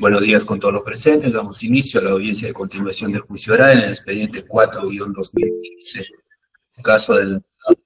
Buenos días con todos los presentes. Damos inicio a la audiencia de continuación del juicio oral en el expediente 4-2015, caso del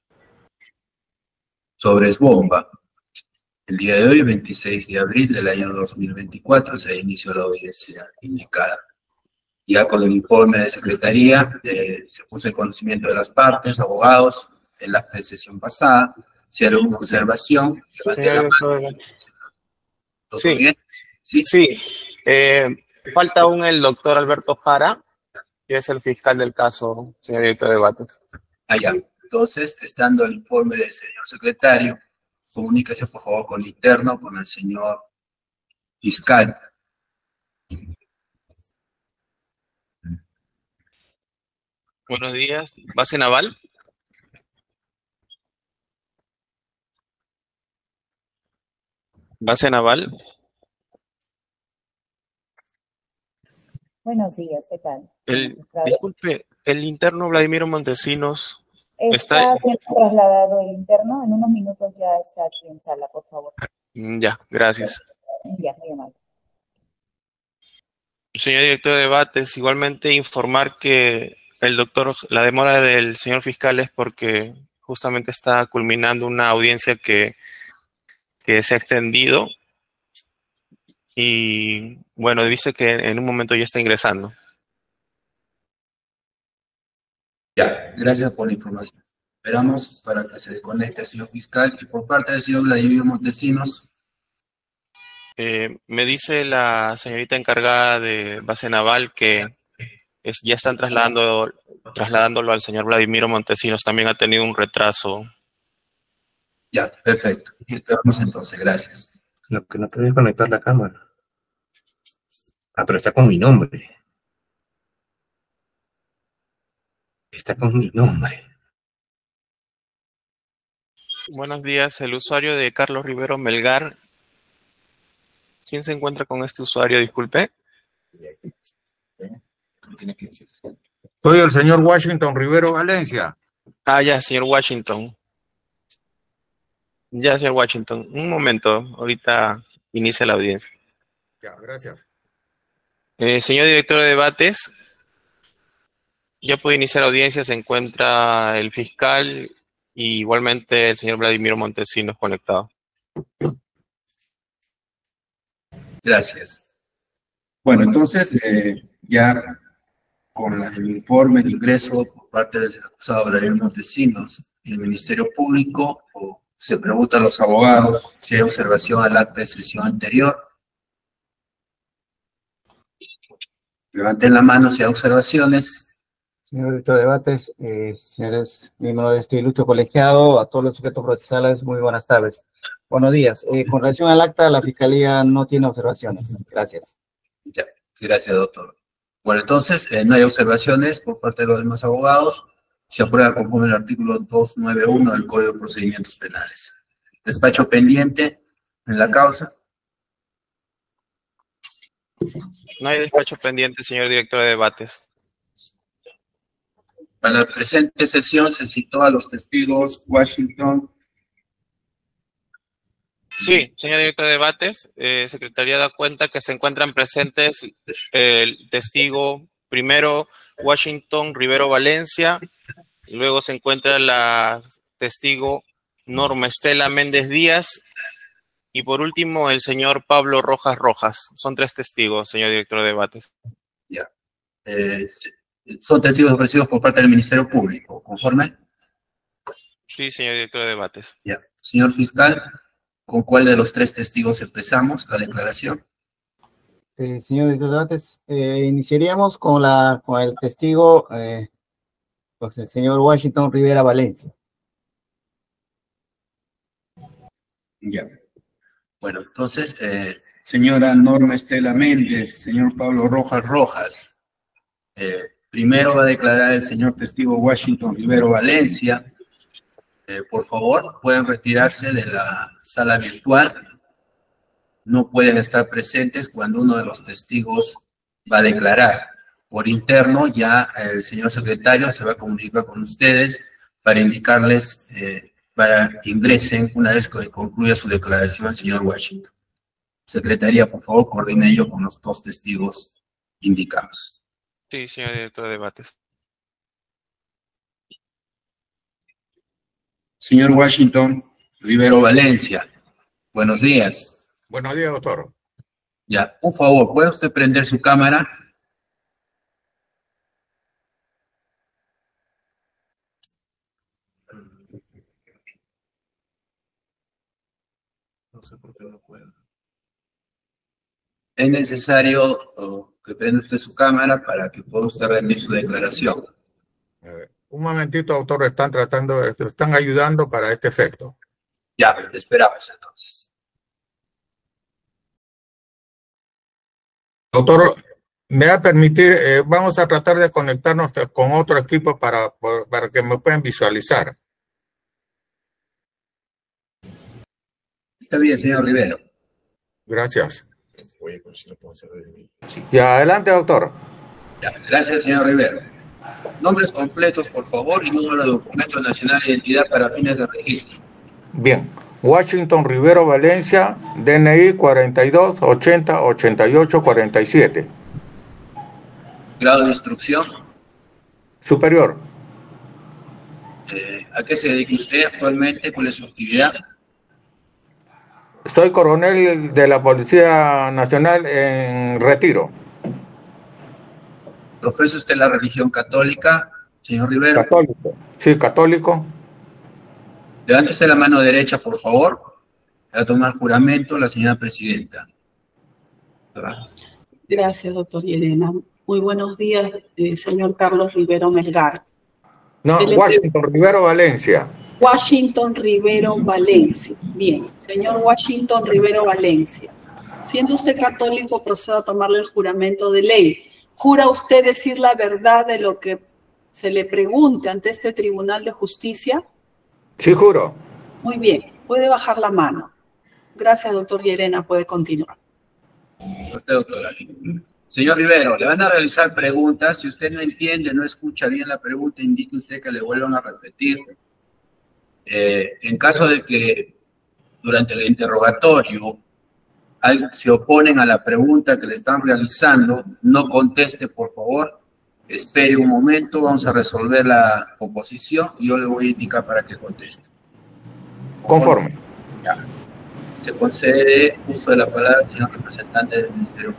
Sobres Bomba. El día de hoy, 26 de abril del año 2024, se inició la audiencia indicada. Ya con el informe de secretaría, se puso en conocimiento de las partes, abogados, el acta de sesión pasada. Si hay alguna observación, levante la mano. ¿Todo bien? Sí. Falta aún el doctor Alberto Jara, que es el fiscal del caso, señor director de debates. Ya. Entonces, estando el informe del señor secretario, comuníquese por favor con el interno, con el señor fiscal. Buenos días. ¿Base naval? ¿Base naval? Buenos días, ¿qué tal? Disculpe, el interno Vladimiro Montesinos está siendo trasladado el interno. En unos minutos ya está aquí en sala, por favor. Ya, gracias. Ya, muy amable. Señor director de debates, igualmente informar que la demora del señor fiscal es porque justamente está culminando una audiencia que se ha extendido y bueno, dice que en un momento ya está ingresando. Ya, gracias por la información. Esperamos para que se conecte el señor fiscal y por parte del señor Vladimiro Montesinos. Me dice la señorita encargada de base naval que ya están trasladándolo al señor Vladimiro Montesinos. También ha tenido un retraso. Ya, perfecto. Esperamos entonces, gracias. Lo que no puede conectar la cámara. Pero está con mi nombre. Está con mi nombre. Buenos días, el usuario de Carlos Rivero Melgar. ¿Quién se encuentra con este usuario? Disculpe. Soy el señor Washington Rivero Valencia. Ya, señor Washington. Ya, señor Washington. Un momento, ahorita inicia la audiencia. Ya, gracias. Señor director de debates, ya puede iniciar la audiencia, se encuentra el fiscal y igualmente el señor Vladimiro Montesinos conectado. Gracias. Bueno, entonces, ya con el informe de ingreso por parte del acusado Vladimiro Montesinos y el Ministerio Público, se pregunta a los abogados si hay observación al acta de sesión anterior. Levanten la mano si hay observaciones. Señor director de debates, señores miembros de este ilustre colegiado, a todos los sujetos procesales, muy buenas tardes. Buenos días. Con relación al acta, la Fiscalía no tiene observaciones. Gracias. Ya, gracias, doctor. Bueno, entonces, no hay observaciones por parte de los demás abogados. Se aprueba conforme al artículo 291 del Código de Procedimientos Penales. Despacho pendiente en la causa. No hay despacho pendiente, señor director de debates. Para la presente sesión se citó a los testigos Washington. Sí, señor director de debates, Secretaría da cuenta que se encuentran presentes el testigo primero Washington Rivero Valencia, luego se encuentra la testigo Norma Estela Méndez Díaz y por último el señor Pablo Rojas Rojas. Son 3 testigos, señor director de debates. Ya. Son testigos ofrecidos por parte del Ministerio Público, ¿conforme? Sí, señor director de debates. Ya. Señor fiscal, ¿con cuál de los 3 testigos empezamos la declaración? Señor director de debates, iniciaríamos con el testigo, pues el señor Washington Rivera Valencia. Ya. Bueno, entonces, señora Norma Estela Méndez, señor Pablo Rojas Rojas, primero va a declarar el señor testigo Washington Rivero Valencia. Por favor, pueden retirarse de la sala virtual. No pueden estar presentes cuando uno de los testigos va a declarar. Por interno, ya el señor secretario se va a comunicar con ustedes para indicarles, para que ingresen una vez que concluya su declaración el señor Washington. Secretaría, por favor, coordine ello con los dos testigos indicados. Sí, señor director de debates. Señor Washington Rivero Valencia, buenos días. Buenos días, doctor. Ya, por favor, ¿puede usted prender su cámara? No sé por qué no puedo. Es necesario que prenda usted su cámara para que pueda usted rendir su declaración. A ver, un momentito, doctor, están ayudando para este efecto. Ya, te esperabas entonces. Doctor, me va a permitir, vamos a tratar de conectarnos con otro equipo para que me puedan visualizar. Está bien, señor Rivero. Gracias. Oye, pero si no puedo hacer de... Ya, adelante, doctor. Ya, gracias, señor Rivero. Nombres completos, por favor, y número de documento nacional de identidad para fines de registro. Bien. Washington Rivero Valencia, DNI 42 80 88 47. Grado de instrucción. Superior. ¿A qué se dedica usted actualmente? ¿Cuál es su actividad? Soy coronel de la Policía Nacional en retiro. ¿Profesa usted la religión católica, señor Rivero? Católico. Sí, católico. Levante usted la mano derecha, por favor. Va a tomar juramento la señora presidenta. Gracias, doctor Llerena. Muy buenos días, señor Carlos Rivero Melgar. No, Washington Rivero Valencia. Washington Rivero Valencia. Bien, señor Washington Rivero Valencia. Siendo usted católico, procedo a tomarle el juramento de ley. ¿Jura usted decir la verdad de lo que se le pregunte ante este Tribunal de Justicia? Sí, juro. Muy bien, puede bajar la mano. Gracias, doctor Llerena, puede continuar. Usted, doctora. Señor Rivero, le van a realizar preguntas. Si usted no entiende, no escucha bien la pregunta, indique usted que le vuelvan a repetir. En caso de que durante el interrogatorio se oponen a la pregunta que le están realizando, no conteste, por favor. Espere un momento, vamos a resolver la oposición y yo le voy a indicar para que conteste. Conforme. Ya. Se concede uso de la palabra al señor representante del Ministerio.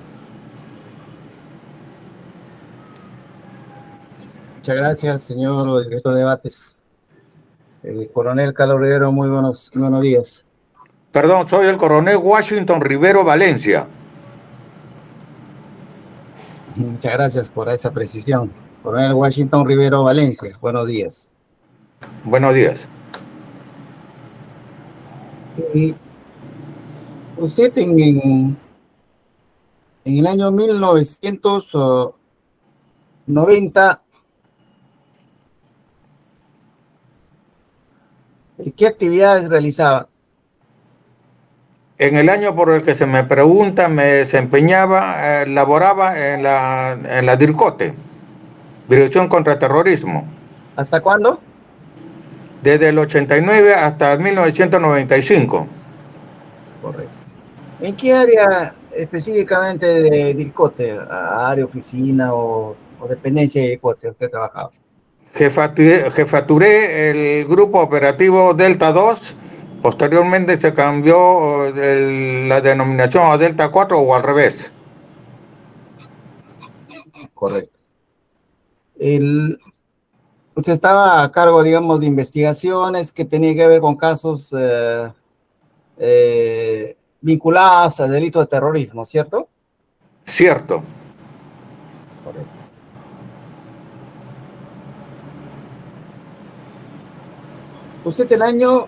Muchas gracias, señor director de debates. Coronel Carlos Rivero, muy buenos días. Perdón, soy el coronel Washington Rivero Valencia. Muchas gracias por esa precisión. Coronel Washington Rivero Valencia, buenos días. Buenos días. Usted en el año 1990, ¿qué actividades realizaba? En el año por el que se me pregunta, me desempeñaba, laboraba en la DIRCOTE, Dirección contra Terrorismo. ¿Hasta cuándo? Desde el 89 hasta 1995. Correcto. ¿En qué área específicamente de DIRCOTE? ¿Área, oficina o dependencia de DIRCOTE usted trabajaba? Jefaturé el grupo operativo Delta 2. Posteriormente se cambió la denominación a Delta 4 o al revés. Correcto. Usted estaba a cargo, digamos, de investigaciones que tenían que ver con casos vinculados a delitos de terrorismo, ¿cierto? Cierto. Correcto. Usted el año...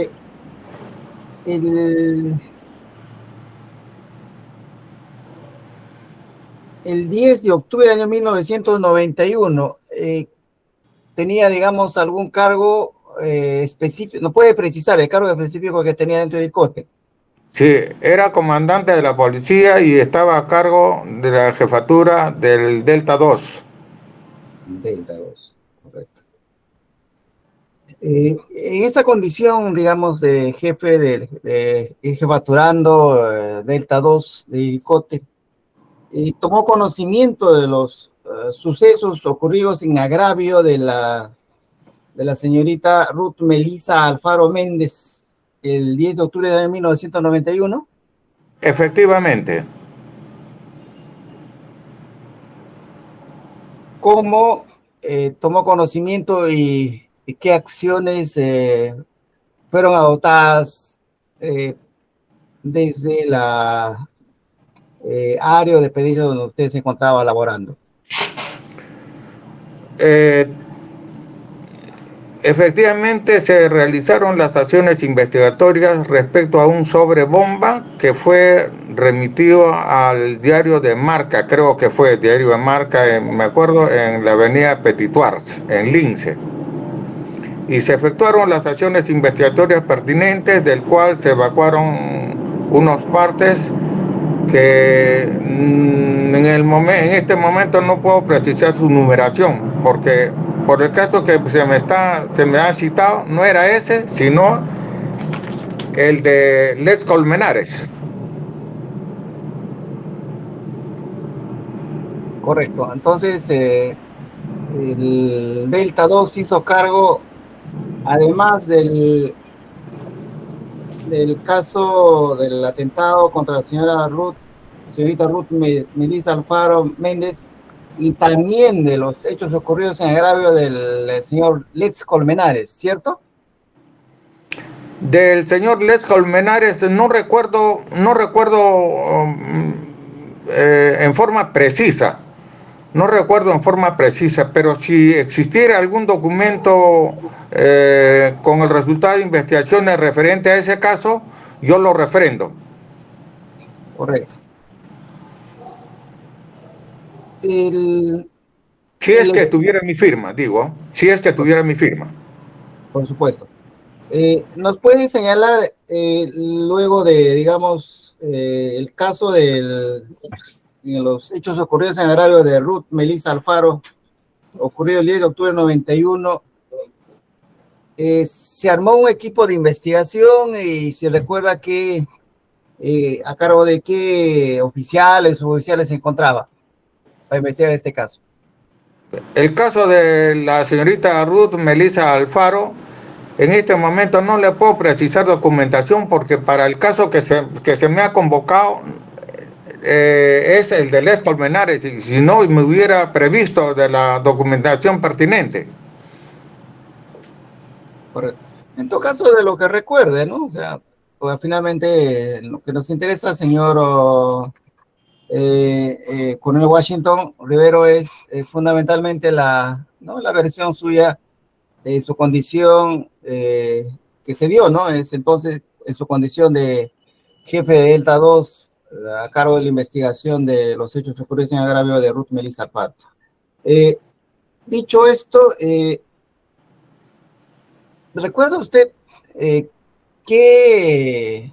el 10 de octubre del año 1991, tenía, digamos, algún cargo específico, no puede precisar el cargo específico que tenía dentro del DIRCOTE. Sí, era comandante de la policía y estaba a cargo de la jefatura del Delta 2. Delta 2, correcto. En esa condición, digamos, de jefe de jefaturando Delta 2 de Iricote, tomó conocimiento de los sucesos ocurridos en agravio de la señorita Ruth Melisa Alfaro Méndez el 10 de octubre de 1991. Efectivamente. ¿Cómo tomó conocimiento y qué acciones fueron adoptadas desde la área de pedido donde usted se encontraba laborando? Efectivamente se realizaron las acciones investigatorias respecto a un sobrebomba que fue remitido al diario de Marca, creo que fue el diario de Marca, me acuerdo, en la avenida Petitoires, en Lince. Y se efectuaron las acciones investigatorias pertinentes, del cual se evacuaron unos partes que en este momento no puedo precisar su numeración, porque por el caso que se me ha citado, no era ese, sino el de Les Colmenares. Correcto. Entonces, el Delta 2 hizo cargo, además del caso del atentado contra la señorita Ruth Melisa Alfaro Méndez, y también de los hechos ocurridos en agravio del señor Les Colmenares, ¿cierto? Del señor Les Colmenares no recuerdo en forma precisa, pero si existiera algún documento con el resultado de investigaciones referente a ese caso, yo lo refrendo. Correcto. Si es que tuviera mi firma, digo, si es que tuviera mi firma. Por supuesto. ¿Nos puede señalar luego de, digamos, el caso de los hechos ocurridos en agravio de Ruth Melisa Alfaro, ocurrido el 10 de octubre de 91, se armó un equipo de investigación y se recuerda que a cargo de qué oficiales o oficiales se encontraba para investigar este caso? El caso de la señorita Ruth Melisa Alfaro, en este momento no le puedo precisar documentación, porque para el caso que se me ha convocado es el de Les Colmenares, y si no me hubiera previsto de la documentación pertinente. Correcto. En todo caso, de lo que recuerde, ¿no? O sea, pues, finalmente lo que nos interesa, señor Coronel Washington Rivero, es fundamentalmente la versión suya de su condición que se dio, ¿no? Es entonces en su condición de jefe de Delta 2 a cargo de la investigación de los hechos ocurridos en agravio de Ruth Melisa Alfaro. Dicho esto, ¿recuerda usted qué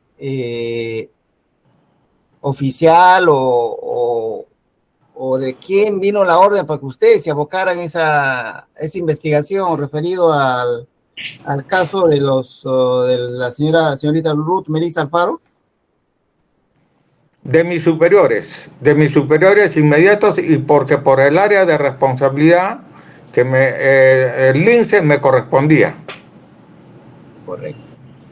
oficial o de quién vino la orden para que ustedes se abocaran esa investigación referido al caso de la señorita Ruth Melisa Alfaro? De mis superiores inmediatos, y porque por el área de responsabilidad que el Lince me correspondía. Correcto.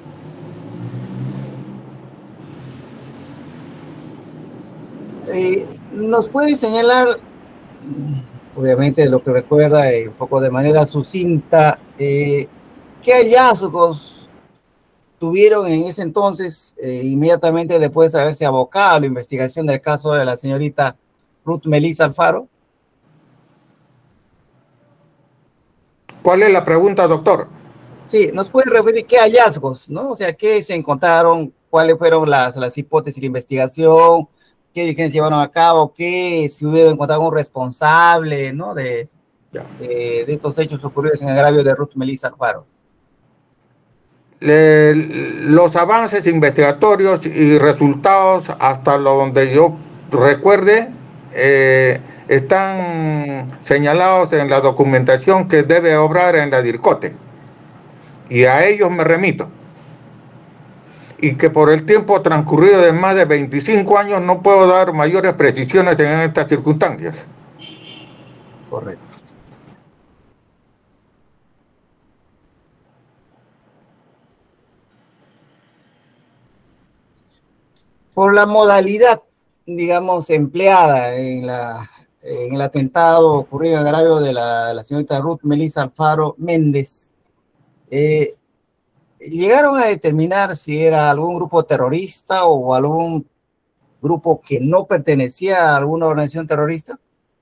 ¿Nos puede señalar, obviamente lo que recuerda, un poco de manera sucinta, qué hallazgos tuvieron en ese entonces, inmediatamente después de haberse abocado a la investigación del caso de la señorita Ruth Melisa Alfaro? ¿Cuál es la pregunta, doctor? Sí, ¿nos puede referir qué hallazgos, ¿no? O sea, qué se encontraron, cuáles fueron las hipótesis de investigación, qué diligencias llevaron a cabo, qué si hubieran encontrado un responsable, ¿no? de estos hechos ocurridos en agravio de Ruth Melisa Alfaro. Los avances investigatorios y resultados, hasta donde yo recuerde, están señalados en la documentación que debe obrar en la DIRCOTE. y a ellos me remito. Y que por el tiempo transcurrido de más de 25 años no puedo dar mayores precisiones en estas circunstancias. Correcto. Por la modalidad, digamos, empleada en el atentado ocurrido en agravio de la señorita Ruth Melissa Alfaro Méndez, ¿llegaron a determinar si era algún grupo terrorista o algún grupo que no pertenecía a alguna organización terrorista?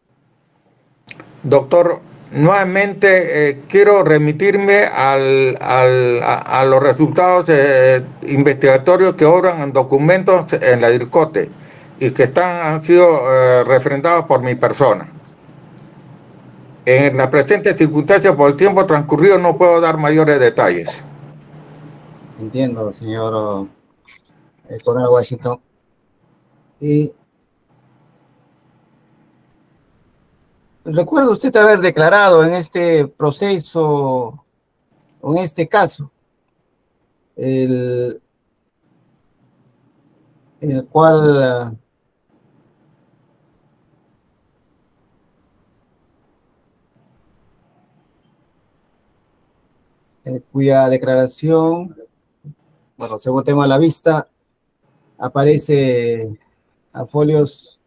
Doctor, nuevamente quiero remitirme a los resultados investigatorios que obran en documentos en la DIRCOTE y que han sido refrendados por mi persona. En la presente circunstancia, por el tiempo transcurrido, no puedo dar mayores detalles. Entiendo, señor coronel Washington. ¿Recuerda usted haber declarado en este proceso, o en este caso, en el cual cuya declaración, bueno, según tengo a la vista, aparece a folios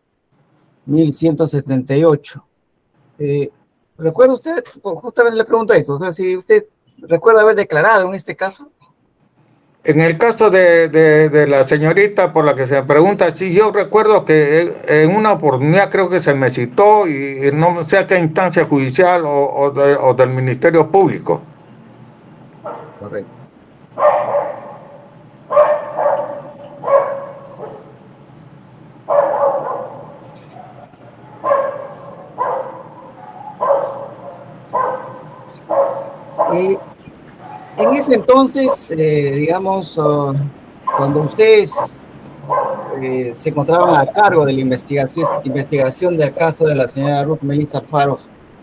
1178? ¿Recuerda usted? Justamente le pregunto eso, o sea, si usted recuerda haber declarado en este caso. En el caso de la señorita por la que se pregunta, sí, yo recuerdo que en una oportunidad creo que se me citó y no sé a qué instancia judicial o del Ministerio Público. Correcto. En ese entonces, digamos, cuando ustedes se encontraban a cargo de la investigación del caso de la señora Ruth Melissa Alfaro,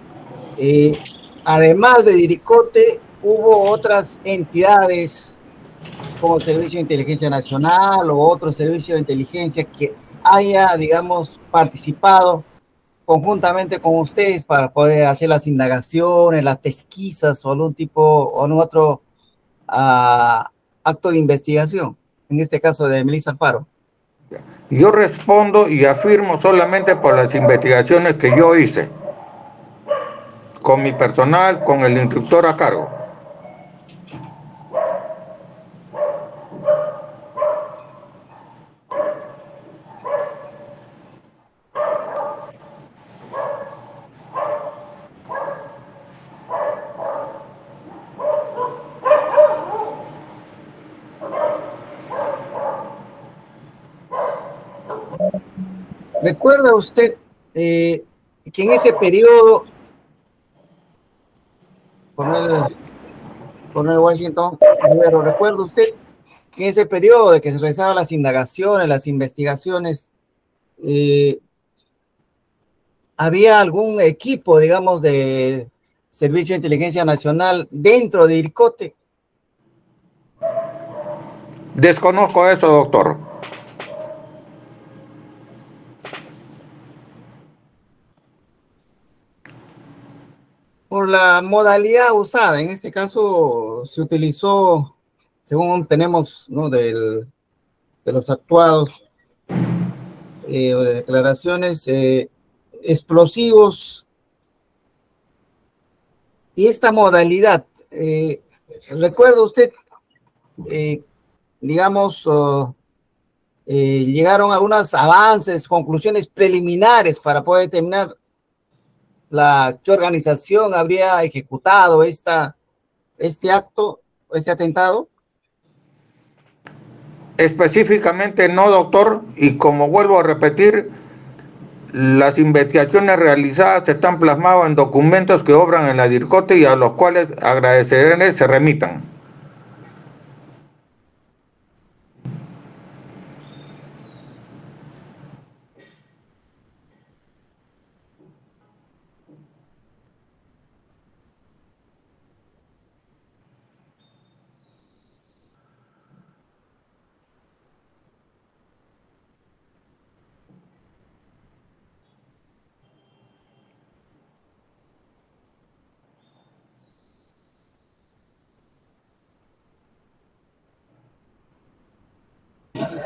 además de Diricote, hubo otras entidades como el Servicio de Inteligencia Nacional o otro servicio de inteligencia que haya, digamos, participado conjuntamente con ustedes para poder hacer las indagaciones, las pesquisas o algún tipo, o algún otro acto de investigación, en este caso de Melissa Alfaro. Yo respondo y afirmo solamente por las investigaciones que yo hice, con mi personal, con el instructor a cargo. ¿Recuerda usted que en ese periodo, coronel Washington, Rivero, recuerda usted que en ese periodo de que se realizaban las indagaciones, las investigaciones, había algún equipo, digamos, de Servicio de Inteligencia Nacional dentro de IRCOTE? Desconozco eso, doctor. Por la modalidad usada, en este caso se utilizó, según tenemos, ¿no?, de los actuados o de declaraciones, explosivos. Y esta modalidad, ¿recuerda usted, digamos, llegaron a algunos avances, conclusiones preliminares para poder determinar qué organización habría ejecutado este acto, este atentado? Específicamente no, doctor, y como vuelvo a repetir, las investigaciones realizadas están plasmadas en documentos que obran en la DIRCOTE y a los cuales agradeceré se remitan.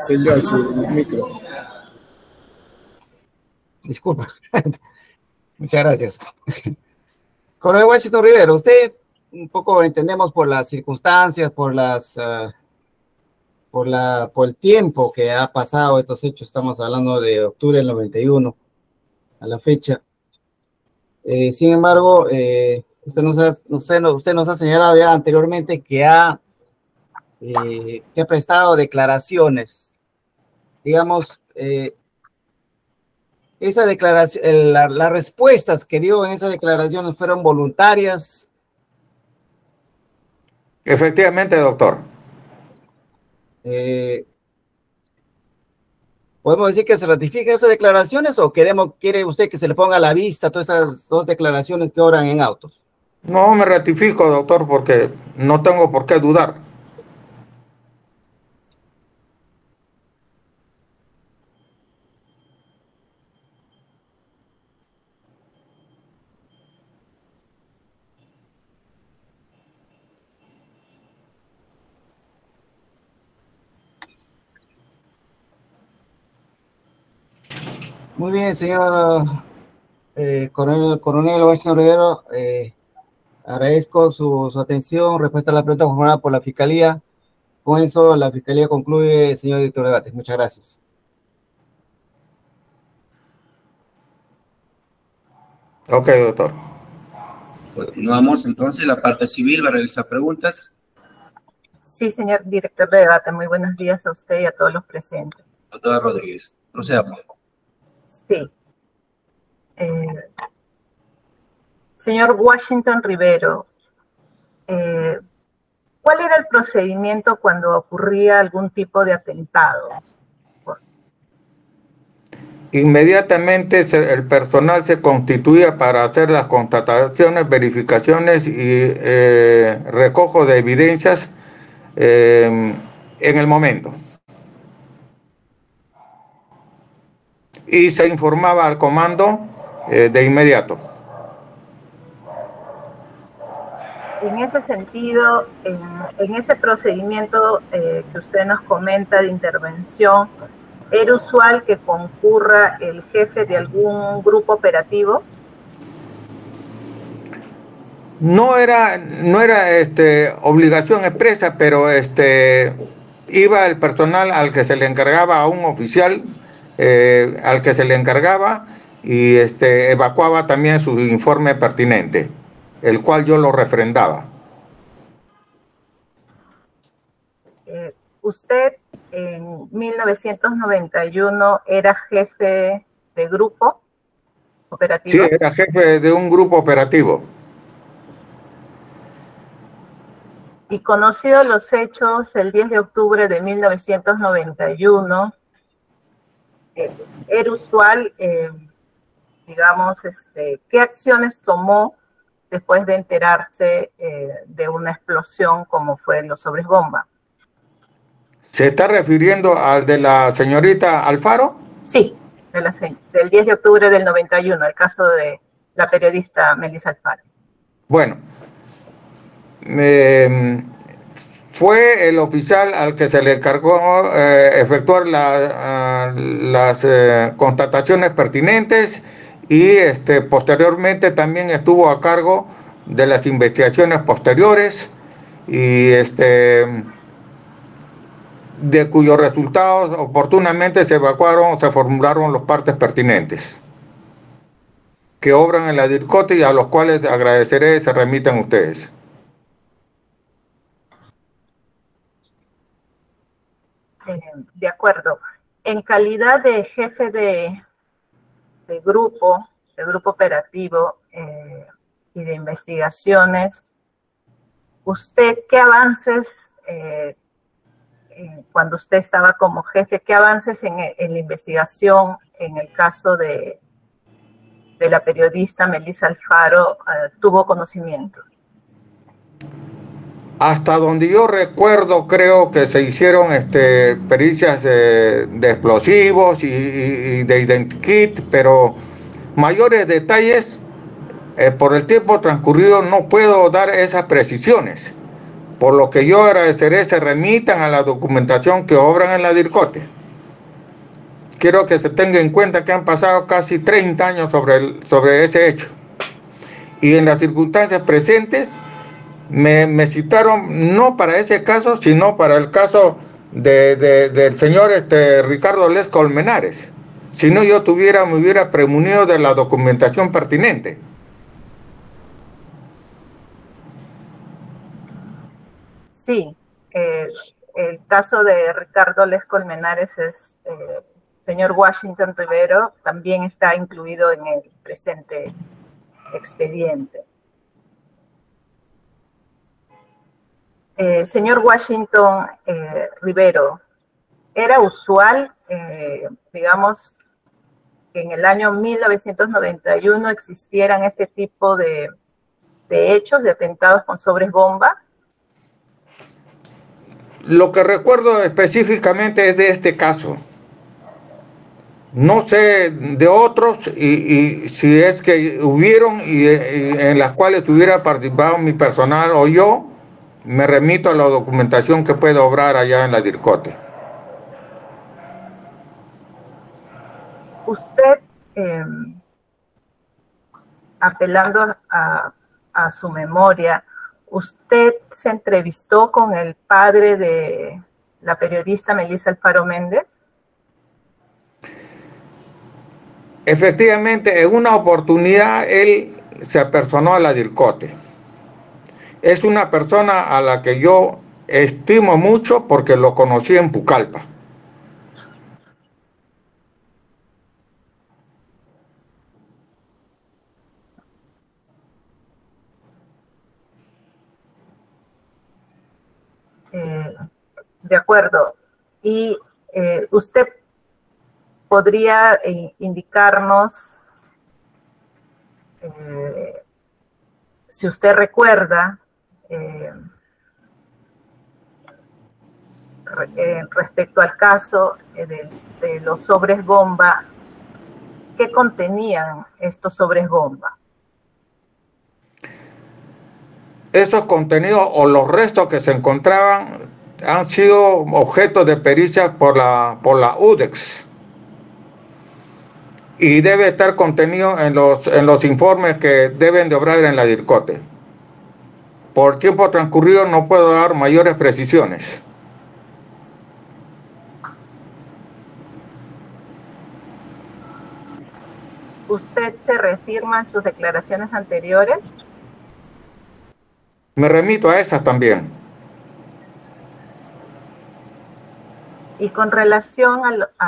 Señor, su micro. Disculpa. Muchas gracias. Coronel Washington Rivero, usted un poco entendemos por las circunstancias, por el tiempo que ha pasado estos hechos. Estamos hablando de octubre del 91 a la fecha. Sin embargo, usted nos ha señalado ya anteriormente que ha prestado declaraciones. Digamos, esa declaración, las respuestas que dio en esas declaraciones fueron voluntarias. Efectivamente, doctor. ¿Podemos decir que se ratifican esas declaraciones o quiere usted que se le ponga a la vista todas esas dos declaraciones que obran en autos? No, me ratifico, doctor, porque no tengo por qué dudar. Muy bien, señor Coronel Washington Rivero, agradezco su atención, respuesta a la pregunta formulada por la Fiscalía. Con eso, la Fiscalía concluye, señor director de debates. Muchas gracias. Ok, doctor. Continuamos, entonces, la parte civil va a realizar preguntas. Sí, señor director de debate, muy buenos días a usted y a todos los presentes. Doctora Rodríguez, proceda, por favor. Sí. Señor Washington Rivero, ¿cuál era el procedimiento cuando ocurría algún tipo de atentado? Inmediatamente el personal se constituía para hacer las constataciones, verificaciones y recojo de evidencias en el momento. Y se informaba al comando de inmediato. En ese sentido, en ese procedimiento que usted nos comenta de intervención, ¿era usual que concurra el jefe de algún grupo operativo? No era obligación expresa, pero iba el personal al que se le encargaba, a un oficial al que se le encargaba, y evacuaba también su informe pertinente, el cual yo lo refrendaba. Usted en 1991 era jefe de grupo operativo. Sí, era jefe de un grupo operativo. Y conocidos los hechos, el 10 de octubre de 1991, era usual, digamos, ¿qué acciones tomó después de enterarse de una explosión como fue los sobres bomba? ¿Se está refiriendo al de la señorita Alfaro? Sí, del 10 de octubre del 91, el caso de la periodista Melissa Alfaro. Bueno, fue el oficial al que se le encargó efectuar las constataciones pertinentes y posteriormente también estuvo a cargo de las investigaciones posteriores y de cuyos resultados oportunamente se evacuaron, se formularon los partes pertinentes que obran en la DIRCOTE y a los cuales agradeceré se remitan ustedes. De acuerdo. En calidad de jefe de grupo operativo y de investigaciones, ¿usted qué avances, cuando usted estaba como jefe, qué avances en la investigación en el caso de la periodista Melissa Alfaro tuvo conocimiento? Hasta donde yo recuerdo, creo que se hicieron pericias de explosivos y de identikit, pero mayores detalles, por el tiempo transcurrido no puedo dar esas precisiones, por lo que yo agradeceré se remitan a la documentación que obran en la DIRCOTE. quiero que se tenga en cuenta que han pasado casi 30 años sobre ese hecho. Y en las circunstancias presentes me citaron no para ese caso, sino para el caso del señor Ricardo Les Colmenares. Si no, yo me hubiera premunido de la documentación pertinente. Sí, el caso de Ricardo Les Colmenares es, señor Washington Rivero, también está incluido en el presente expediente. Señor Washington Rivero, ¿era usual, digamos, que en el año 1991 existieran este tipo de hechos, de atentados con sobres bomba? Lo que recuerdo específicamente es de este caso. No sé de otros y si es que hubieron y en las cuales hubiera participado mi personal o yo, me remito a la documentación que puedo obrar allá en la DIRCOTE. Usted, apelando a su memoria, ¿usted se entrevistó con el padre de la periodista Melissa Alfaro Méndez? Efectivamente, en una oportunidad él se apersonó a la DIRCOTE. Es una persona a la que yo estimo mucho porque lo conocí en Pucallpa. De acuerdo. Y usted podría indicarnos, si usted recuerda, respecto al caso de los sobres bomba, ¿qué contenían estos sobres bomba? Esos contenidos o los restos que se encontraban han sido objeto de pericia por la UDEX y debe estar contenido en los informes que deben de obrar en la DIRCOTE. Por tiempo transcurrido no puedo dar mayores precisiones. ¿Usted se reafirma en sus declaraciones anteriores? Me remito a esas también. Y con relación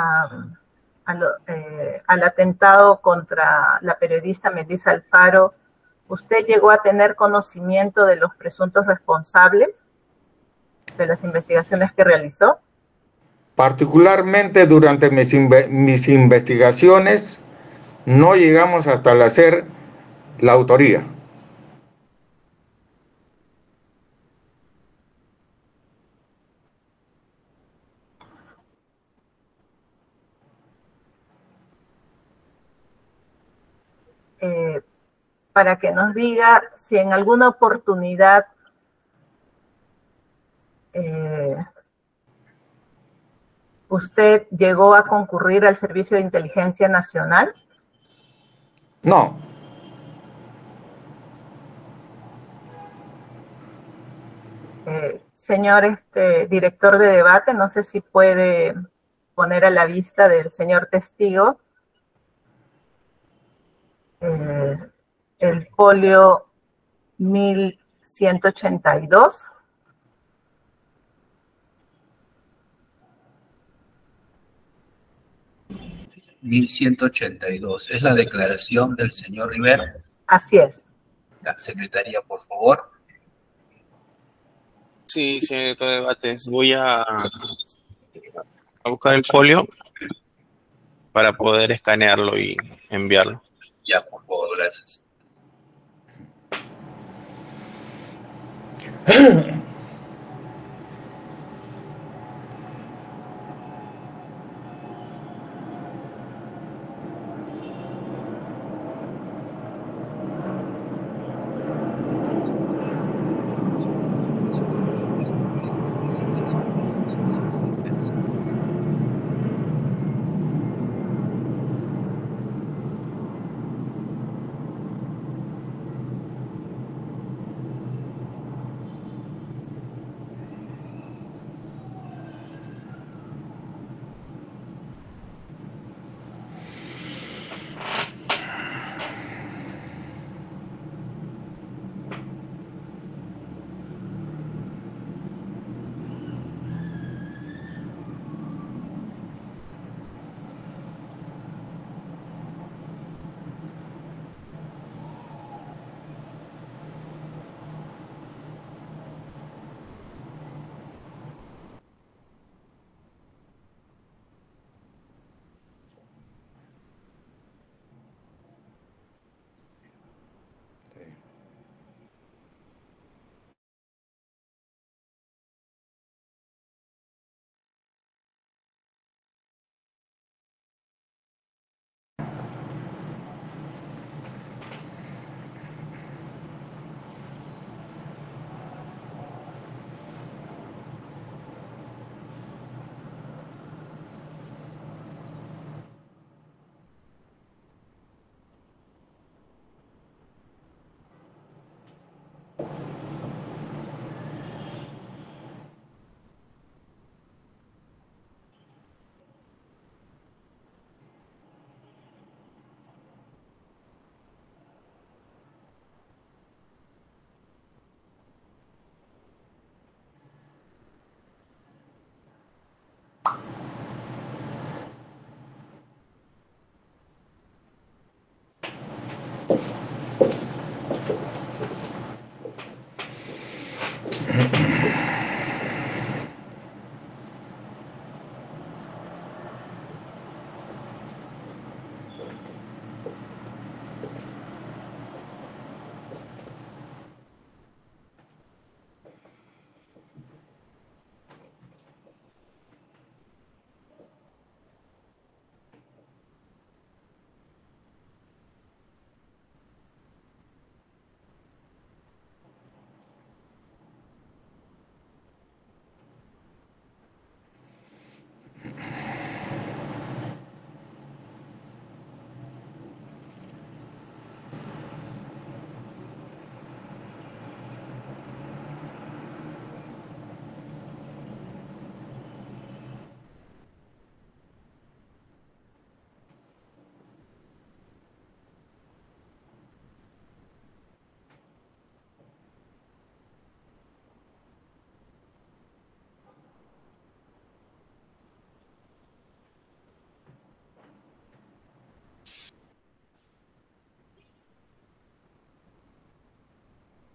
al atentado contra la periodista Melissa Alfaro, ¿usted llegó a tener conocimiento de los presuntos responsables de las investigaciones que realizó? Particularmente durante mis investigaciones no llegamos hasta hacer la autoría. Para que nos diga si en alguna oportunidad usted llegó a concurrir al Servicio de Inteligencia Nacional. No. Señor director de debate, no sé si puede poner a la vista del señor testigo el folio 1182. ¿Es la declaración del señor Rivero? Así es. La secretaría, por favor. Sí, señor director de debates, voy a buscar el folio para poder escanearlo y enviarlo. Ya, por favor, gracias.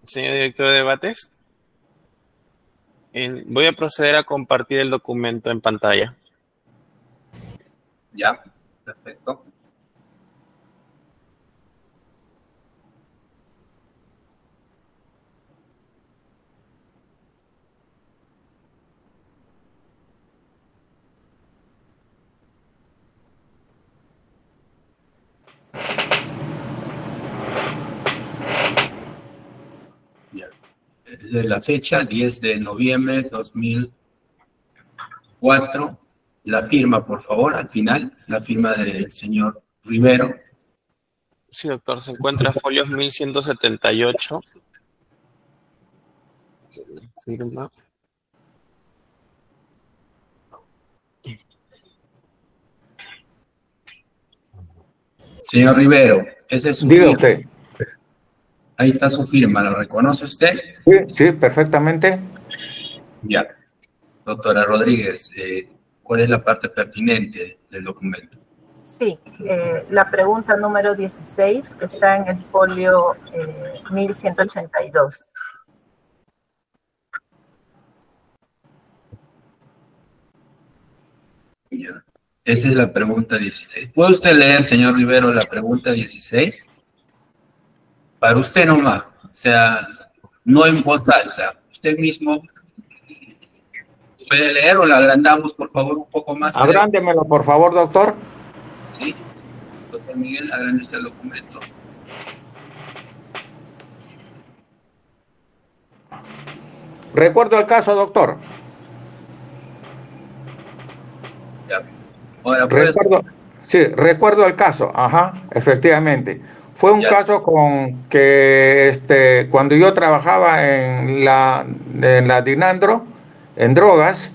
Señor director de debates, voy a proceder a compartir el documento en pantalla. Ya, perfecto. De la fecha, 10 de noviembre de 2004. La firma, por favor, al final, la firma del señor Rivero. Sí, doctor, se encuentra folios 1178. Firma. Señor Rivero, ese es su Diga firma. usted. Ahí está su firma, ¿lo reconoce usted? Sí, sí, perfectamente. Ya. Doctora Rodríguez, ¿cuál es la parte pertinente del documento? Sí, la pregunta número 16, que está en el folio 1182. Ya. Esa es la pregunta 16. ¿Puede usted leer, señor Rivero, la pregunta 16? Para usted nomás, o sea, no en voz alta. Usted mismo puede leer o la agrandamos, por favor, un poco más. Agrándemelo, por favor, doctor. Sí. Doctor Miguel, agrande usted el documento. Recuerdo el caso, doctor. Ya. Ahora, pues, recuerdo el caso, ajá, efectivamente. Fue un caso con que cuando yo trabajaba en la Dinandro, en drogas,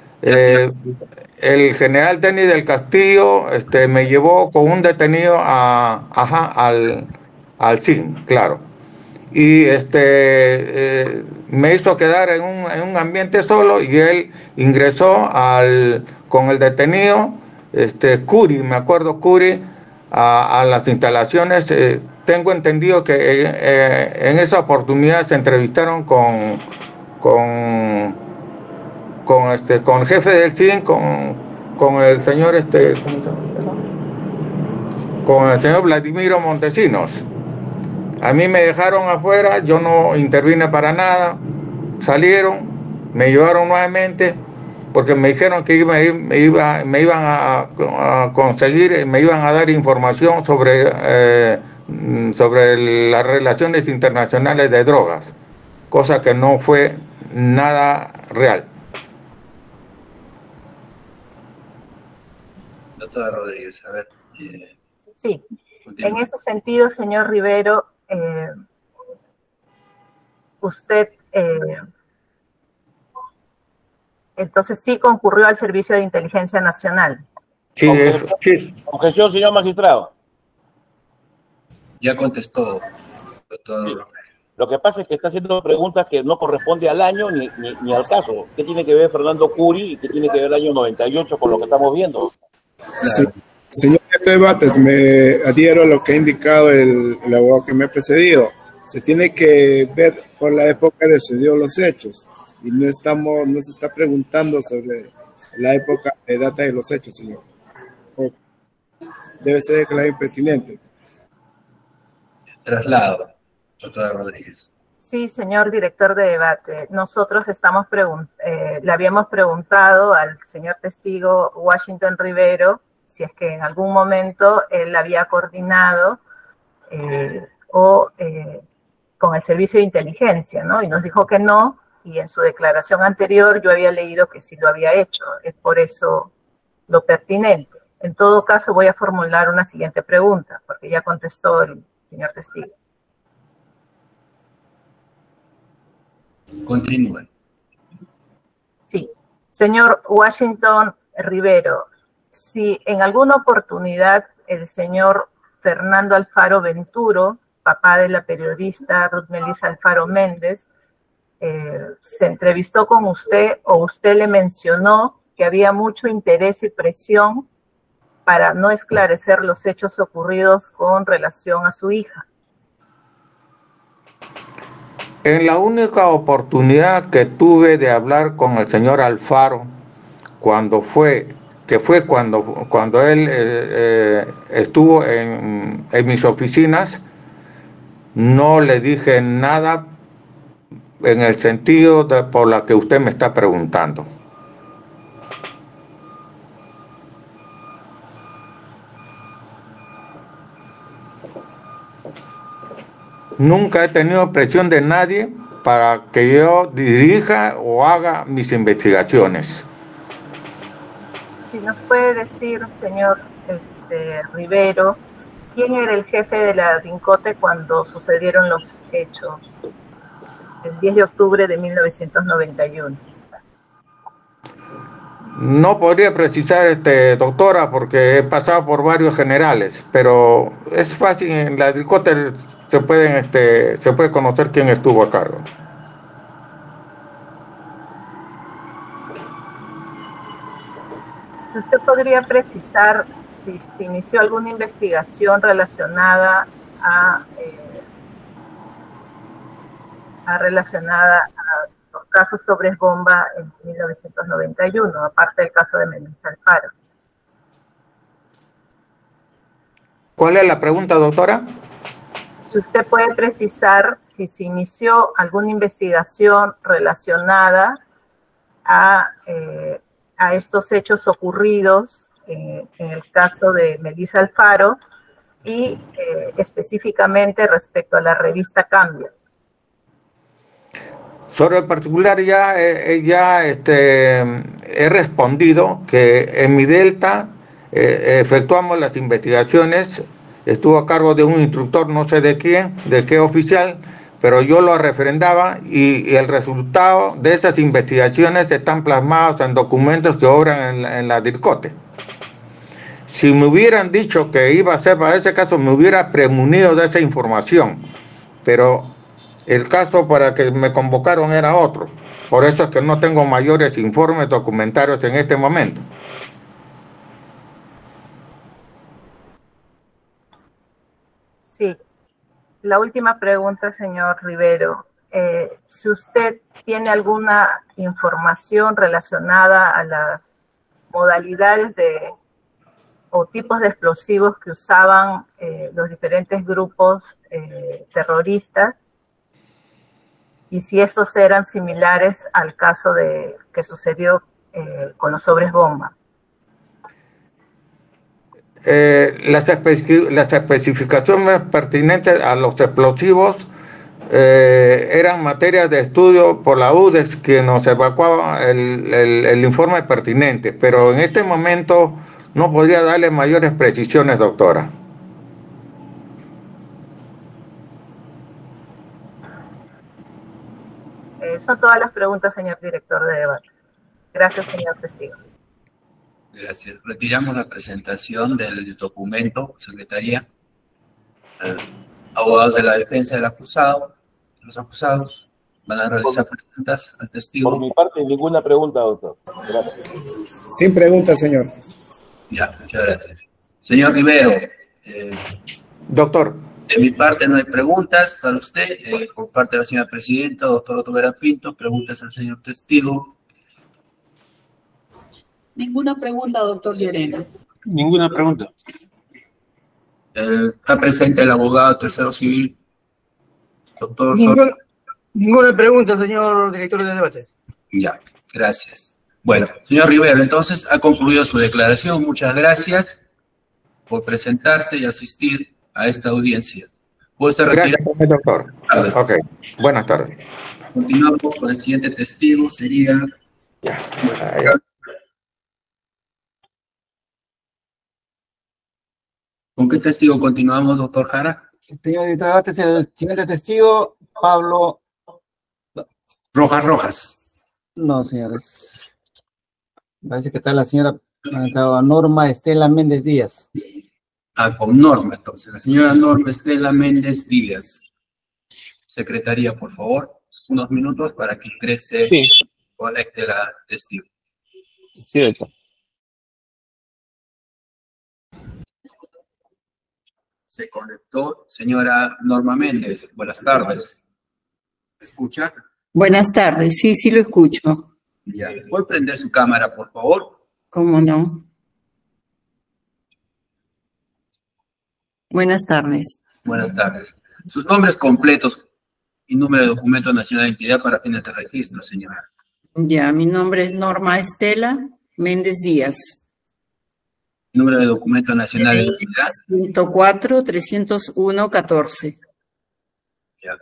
el general Denis del Castillo me llevó con un detenido al CIN, claro. Y me hizo quedar en un ambiente solo y él ingresó con el detenido, Curi, me acuerdo, Curi, a las instalaciones. Tengo entendido que en esa oportunidad se entrevistaron con el jefe del CIN, con el señor con el señor Vladimiro Montesinos. A mí me dejaron afuera, yo no intervine para nada, salieron, me llevaron nuevamente, porque me dijeron que me iban a conseguir, me iban a dar información sobre las relaciones internacionales de drogas, cosa que no fue nada real. doctora Rodríguez, a ver. Sí, en ese sentido, señor Rivero, usted entonces sí concurrió al Servicio de Inteligencia Nacional. Sí, Objeción, señor magistrado. Ya contestó, doctor. Sí. Lo que pasa es que está haciendo preguntas que no corresponde al año ni al caso. ¿Qué tiene que ver Fernando Curi y qué tiene que ver el año 98 con lo que estamos viendo? Sí. Señor director de debates, me adhiero a lo que ha indicado el abogado que me ha precedido. Se tiene que ver por la época de sucedió los hechos y no se está preguntando sobre la época de data de los hechos, señor. Debe ser declarado impertinente. Traslado, doctora Rodríguez. Sí, señor director de debate. Nosotros le habíamos preguntado al señor testigo Washington Rivero si es que en algún momento él había coordinado con el servicio de inteligencia, ¿no? Y nos dijo que no, y en su declaración anterior yo había leído que sí lo había hecho. Es por eso lo pertinente. En todo caso, voy a formular una siguiente pregunta, porque ya contestó el señor testigo. Continúen. Sí. Señor Washington Rivero, si en alguna oportunidad el señor Fernando Alfaro Venturo, papá de la periodista Ruth Melissa Alfaro Méndez, se entrevistó con usted o usted le mencionó que había mucho interés y presión para no esclarecer los hechos ocurridos con relación a su hija. En la única oportunidad que tuve de hablar con el señor Alfaro, cuando él estuvo en mis oficinas, no le dije nada en el sentido por la que usted me está preguntando. Nunca he tenido presión de nadie para que yo dirija o haga mis investigaciones. Si nos puede decir, señor Rivero, ¿quién era el jefe de la DINCOTE cuando sucedieron los hechos el 10 de octubre de 1991? No podría precisar, doctora, porque he pasado por varios generales, pero es fácil, en la DINCOTE se puede conocer quién estuvo a cargo. Si usted podría precisar si inició alguna investigación relacionada a los casos sobre bomba en 1991, aparte del caso de Melissa Alfaro. ¿Cuál es la pregunta, doctora? Si usted puede precisar si se inició alguna investigación relacionada a estos hechos ocurridos en el caso de Melissa Alfaro y específicamente respecto a la revista Cambio. Sobre el particular he respondido que en mi Delta efectuamos las investigaciones, estuvo a cargo de un instructor, no sé de quién, de qué oficial, pero yo lo refrendaba y el resultado de esas investigaciones están plasmados en documentos que obran en la DINCOTE. Si me hubieran dicho que iba a ser para ese caso, me hubiera premunido de esa información, pero el caso para el que me convocaron era otro. Por eso es que no tengo mayores informes documentarios en este momento. Sí. La última pregunta, señor Rivero. Si usted tiene alguna información relacionada a las modalidades o tipos de explosivos que usaban los diferentes grupos terroristas, y si esos eran similares al caso que sucedió con los sobres bomba. Las especificaciones pertinentes a los explosivos eran materias de estudio por la UDEX, que nos evacuaba el informe pertinente, pero en este momento no podría darle mayores precisiones, doctora. Son todas las preguntas, señor director de debate. Gracias, señor testigo. Gracias. Retiramos la presentación del documento, secretaría. Abogados de la defensa del acusado, los acusados van a realizar preguntas al testigo. Por mi parte, ninguna pregunta, doctor. Gracias. Sin preguntas, señor. Ya, muchas gracias. Señor Rivero. Doctor. De mi parte no hay preguntas para usted. Por parte de la señora presidenta, doctor Otto Vera Pinto, preguntas al señor testigo. Ninguna pregunta, doctor Llerena. Ninguna pregunta. Está presente el abogado tercero civil, doctor Ninguna pregunta, señor director de debate. Ya, gracias. Bueno, señor Rivero, entonces ha concluido su declaración. Muchas gracias por presentarse y asistir a esta audiencia. Gracias, doctor. Ok, buenas tardes. Continuamos con el siguiente testigo, sería... ¿Con qué testigo continuamos, doctor Jara? Señor director de debate, el siguiente testigo, Pablo... Rojas. No, señores. Parece que está la señora Norma Estela Méndez Díaz. Con Norma, entonces. La señora Norma Estela Méndez Díaz. Secretaría, por favor, unos minutos para que ingrese, conecte la testigo. Sí, doctor. Se conectó señora Norma Méndez. Buenas tardes. ¿Me escucha? Buenas tardes, sí lo escucho. Ya. ¿Puede prender su cámara, por favor? ¿Cómo no? Buenas tardes. Buenas tardes. Sus nombres completos y número de documento nacional de identidad para fines de registro, señora. Ya, mi nombre es Norma Estela Méndez Díaz. Número de documento nacional de identidad. 104-301-14. Ya.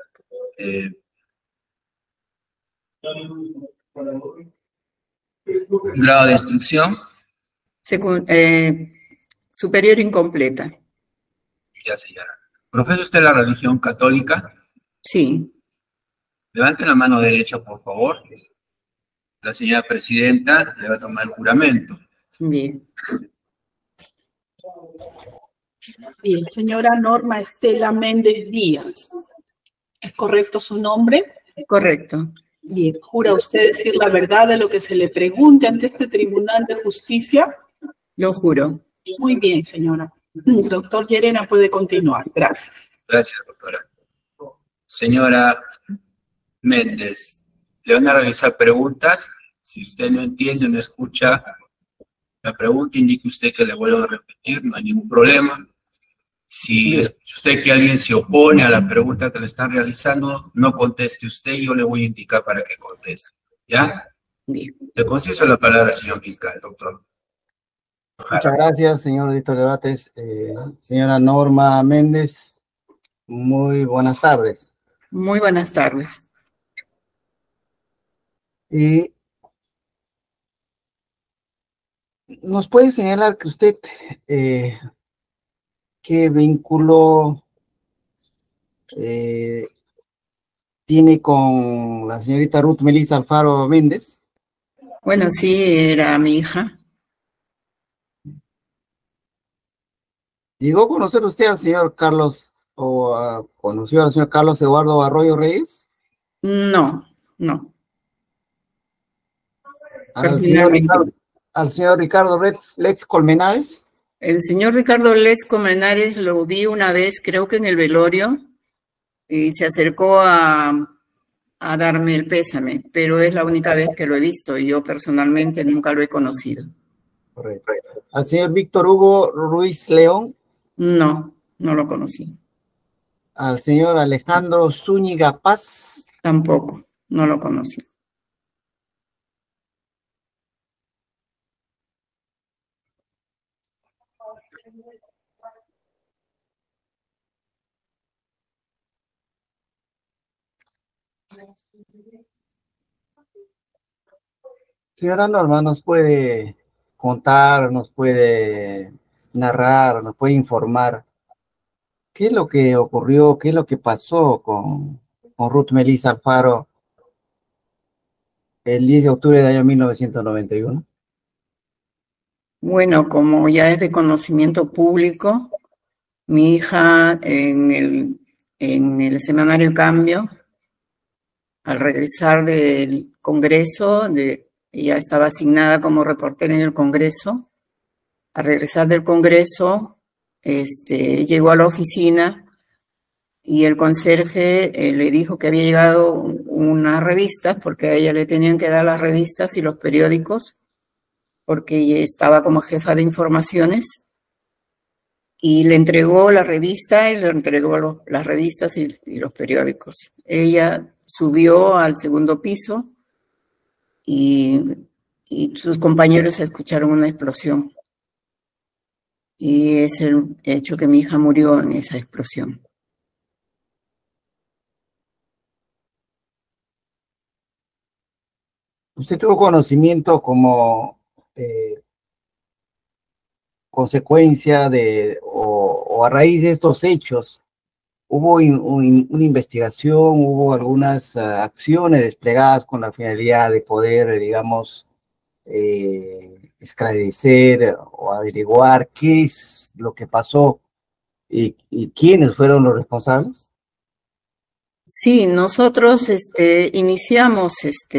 Grado de instrucción. Superior incompleta. Ya, señora. ¿Profesa usted la religión católica? Sí. Levante la mano derecha, por favor. La señora presidenta le va a tomar el juramento. Bien. Bien, señora Norma Estela Méndez Díaz. ¿Es correcto su nombre? Correcto. Bien, ¿jura usted decir la verdad de lo que se le pregunte ante este Tribunal de Justicia? Lo juro. Muy bien, señora. Doctor Llerena puede continuar. Gracias. Gracias, doctora. Señora Méndez, le van a realizar preguntas. Si usted no entiende o no escucha la pregunta, indique usted que le vuelvo a repetir, no hay ningún problema. Si escucha usted que alguien se opone a la pregunta que le están realizando, no conteste usted, yo le voy a indicar para que conteste. ¿Ya? Bien. Le concedo la palabra, señor fiscal, doctor. Muchas gracias, señor editor de debates. Señora Norma Méndez, muy buenas tardes. Muy buenas tardes. Y ¿nos puede señalar que usted qué vínculo tiene con la señorita Ruth Melissa Alfaro Méndez? Bueno, sí, era mi hija. ¿Llegó a conocer usted al señor Carlos, conoció al señor Carlos Eduardo Arroyo Reyes? No. ¿Al señor Ricardo Lex Colmenares? El señor Ricardo Lex Colmenares lo vi una vez, creo que en el velorio, y se acercó a darme el pésame, pero es la única vez que lo he visto y yo personalmente nunca lo he conocido. Correcto. ¿Al señor Víctor Hugo Ruiz León? No lo conocí. ¿Al señor Alejandro Zúñiga Paz? Tampoco, no lo conocí. Señora Norma, ¿nos puede contar, nos puede narrar, nos puede informar qué es lo que ocurrió, qué es lo que pasó con Ruth Melissa Alfaro el 10 de octubre del año 1991? Bueno, como ya es de conocimiento público, mi hija en el semanario Cambio, al regresar del Congreso, ella estaba asignada como reportera en el Congreso. Al regresar del Congreso, llegó a la oficina y el conserje le dijo que había llegado unas revistas, porque a ella le tenían que dar las revistas y los periódicos, porque ella estaba como jefa de informaciones, y le entregó la revista y le entregó las revistas y los periódicos. Ella subió al segundo piso y sus compañeros escucharon una explosión. Y es el hecho que mi hija murió en esa explosión. ¿Usted tuvo conocimiento como consecuencia o a raíz de estos hechos? ¿Hubo una investigación, hubo algunas acciones desplegadas con la finalidad de poder, digamos, esclarecer o averiguar qué es lo que pasó y quiénes fueron los responsables? Sí, nosotros iniciamos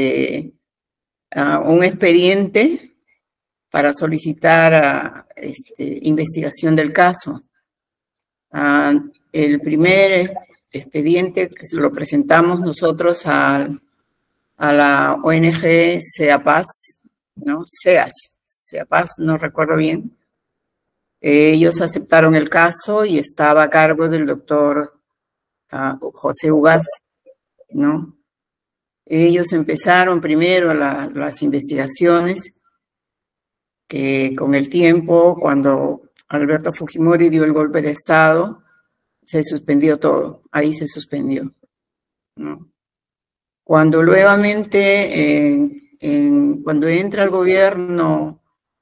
un expediente para solicitar investigación del caso. El primer expediente que se lo presentamos nosotros a la ONG SEAPAZ, ¿no? SEAPAZ, no recuerdo bien. Ellos aceptaron el caso y estaba a cargo del doctor José Ugaz, ¿no? Ellos empezaron primero las investigaciones, que con el tiempo, cuando Alberto Fujimori dio el golpe de Estado, se suspendió todo, ahí se suspendió, ¿no? Cuando nuevamente, cuando entra el gobierno,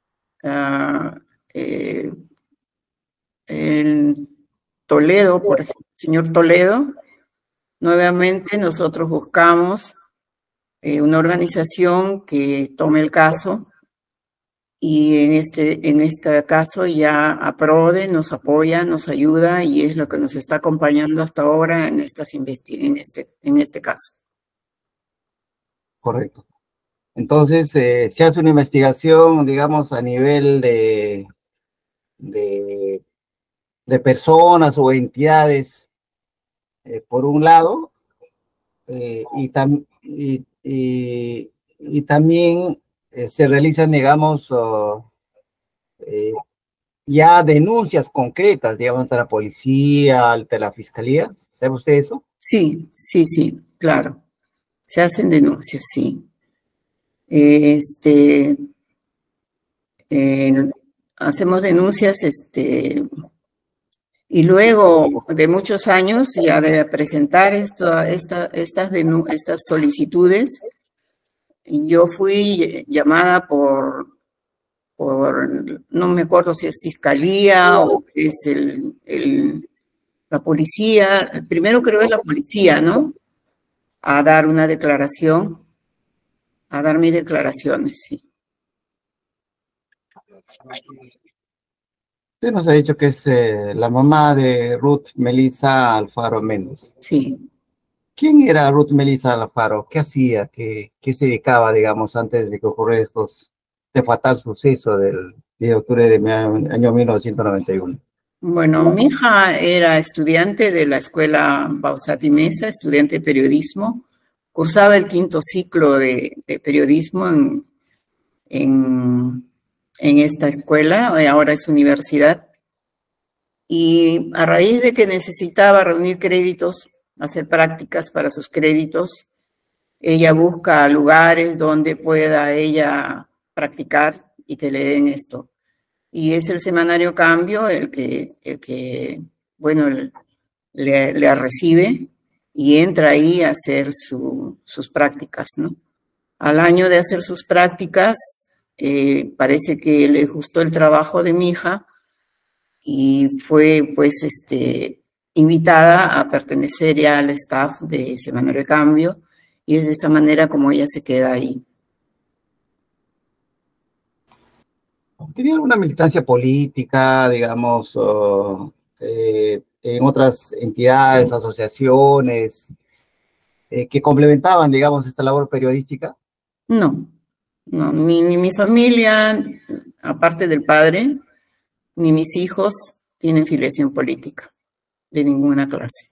en Toledo, por ejemplo, el señor Toledo, nuevamente nosotros buscamos una organización que tome el caso, y en este caso ya APRODE nos apoya, nos ayuda, y es lo que nos está acompañando hasta ahora en este caso. Correcto. Entonces, se hace una investigación, digamos, a nivel de personas o entidades, por un lado, y también se realizan, digamos, ya denuncias concretas, digamos, ante la policía, ante la fiscalía. ¿Sabe usted eso? Sí, claro. Se hacen denuncias, sí. Hacemos denuncias, y luego de muchos años ya de presentar estas solicitudes, yo fui llamada por no me acuerdo si es fiscalía o es la policía, primero creo que es la policía, ¿no? A dar una declaración, a dar mis declaraciones, sí. Usted nos ha dicho que es la mamá de Ruth Melissa Alfaro Méndez. Sí. ¿Quién era Ruth Melissa Alfaro? ¿Qué hacía? ¿Qué se dedicaba, digamos, antes de que ocurriera este fatal suceso del 10 de octubre del año 1991? Bueno, mi hija era estudiante de la escuela Bausat y Mesa, estudiante de periodismo. Cursaba el 5º ciclo de periodismo en esta escuela, ahora es universidad. Y a raíz de que necesitaba reunir créditos, hacer prácticas para sus créditos, ella busca lugares donde pueda ella practicar y que le den esto. Y es el semanario Cambio el que bueno, le recibe y entra ahí a hacer sus prácticas, ¿no? Al año de hacer sus prácticas, parece que le gustó el trabajo de mi hija y fue, pues, invitada a pertenecer ya al staff de Semanario Cambio, y es de esa manera como ella se queda ahí. ¿Tenía alguna militancia política, digamos, en otras entidades, asociaciones, que complementaban, digamos, esta labor periodística? No, ni mi familia, aparte del padre, ni mis hijos tienen filiación política de ninguna clase.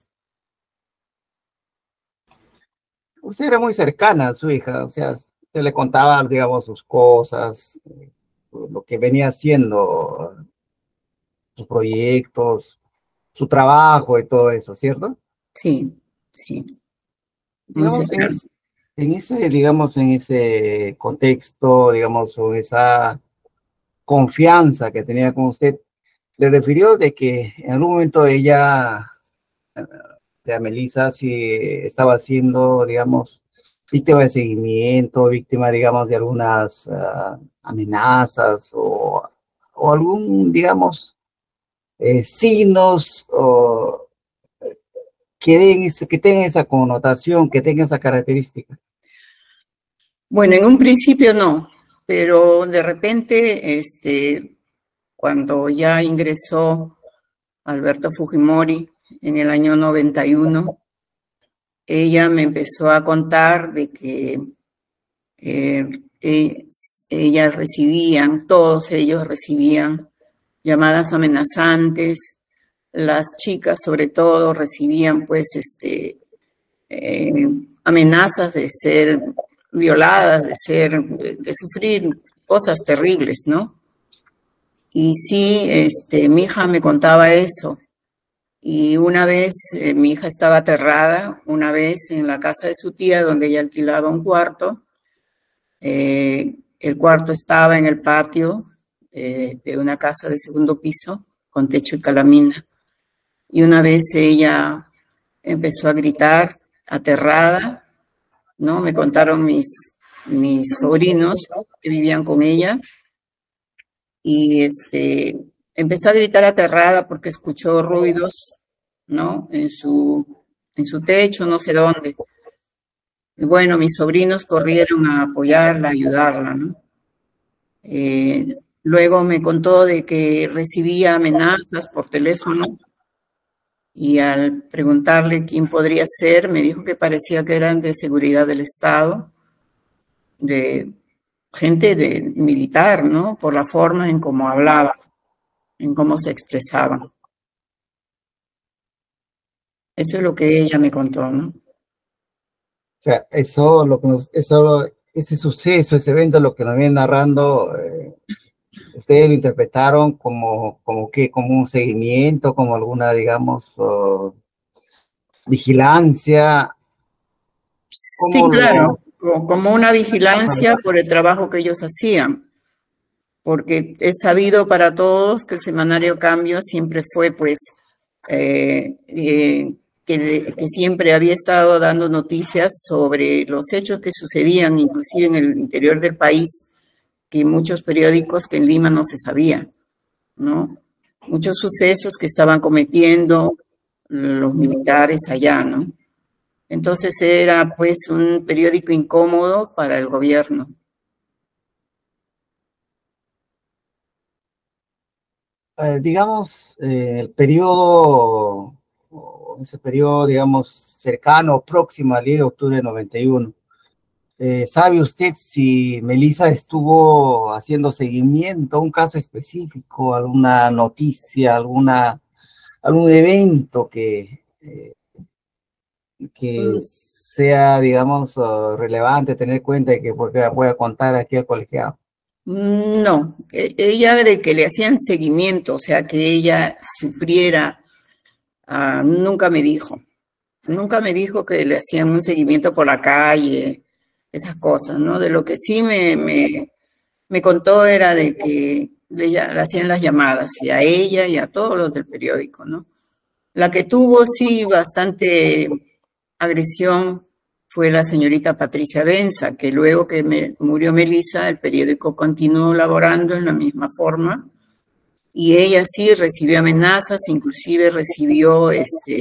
Usted era muy cercana a su hija, o sea, usted le contaba, digamos, sus cosas, lo que venía haciendo, sus proyectos, su trabajo y todo eso, ¿cierto? Sí. Digamos, en ese contexto, digamos, o esa confianza que tenía con usted, le refirió de que en algún momento ella, o sea, Melissa, sí estaba siendo, digamos, víctima de seguimiento, víctima, digamos, de algunas amenazas o algún, digamos, signos que tengan esa connotación, que tengan esa característica. Bueno, en un principio no, pero de repente, cuando ya ingresó Alberto Fujimori en el año 91, ella me empezó a contar de que todos ellos recibían llamadas amenazantes las chicas sobre todo recibían pues amenazas de ser violadas, de sufrir cosas terribles, ¿no? Y sí, mi hija me contaba eso. Y una vez mi hija estaba aterrada, una vez en la casa de su tía donde ella alquilaba un cuarto. El cuarto estaba en el patio de una casa de segundo piso con techo y calamina. Y una vez ella empezó a gritar, aterrada, ¿no? Me contaron mis sobrinos que vivían con ella. Y empezó a gritar aterrada porque escuchó ruidos, ¿no? En su techo, no sé dónde. Y bueno, mis sobrinos corrieron a apoyarla, a ayudarla, ¿no? Luego me contó de que recibía amenazas por teléfono y al preguntarle quién podría ser, me dijo que parecía que eran de seguridad del Estado, de gente militar, ¿no? Por la forma en cómo hablaba, en cómo se expresaba. Eso es lo que ella me contó, ¿no? O sea, ese suceso, ese evento, lo que nos viene narrando, ustedes lo interpretaron como un seguimiento, como alguna, digamos, vigilancia. Sí, claro, como una vigilancia por el trabajo que ellos hacían, porque es sabido para todos que el semanario Cambio siempre fue, pues, que siempre había estado dando noticias sobre los hechos que sucedían, inclusive en el interior del país, que muchos periódicos que en Lima no se sabía, ¿no? Muchos sucesos que estaban cometiendo los militares allá, ¿no? Entonces era pues un periódico incómodo para el gobierno. Digamos, ese periodo, digamos, cercano, próximo al 10 de octubre de 91, ¿sabe usted si Melissa estuvo haciendo seguimiento a un caso específico, alguna noticia, algún evento que sea, digamos, relevante tener en cuenta y que pueda contar aquí al colegiado? No, ella de que le hacían seguimiento, o sea, que ella sufriera, nunca me dijo. Nunca me dijo que le hacían un seguimiento por la calle, esas cosas, ¿no? De lo que sí me contó era de que le hacían las llamadas, y a ella y a todos los del periódico, ¿no? La que tuvo, sí, bastante agresión fue la señorita Patricia Benza, que luego que murió Melissa, el periódico continuó laborando en la misma forma, y ella sí recibió amenazas, inclusive recibió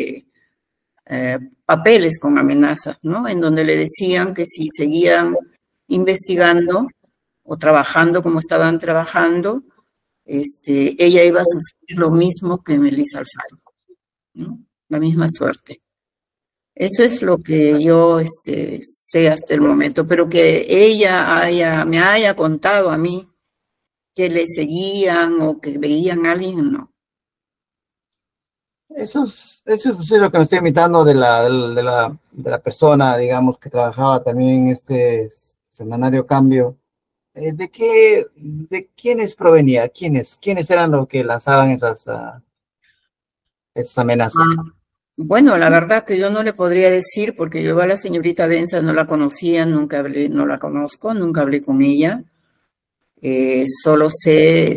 papeles con amenazas, ¿no? En donde le decían que si seguían investigando o trabajando como estaban trabajando, ella iba a sufrir lo mismo que Melissa Alfaro, ¿no? La misma suerte. Eso es lo que yo sé hasta el momento, pero que ella me haya contado a mí que le seguían o que veían a alguien, no. Eso es lo que nos está invitando de la persona, digamos, que trabajaba también en este semanario Cambio. ¿De quiénes provenía? ¿Quiénes eran los que lanzaban esas amenazas? Bueno, la verdad que yo no le podría decir, porque yo a la señorita Benza no la conocía, no la conozco, nunca hablé con ella. Solo sé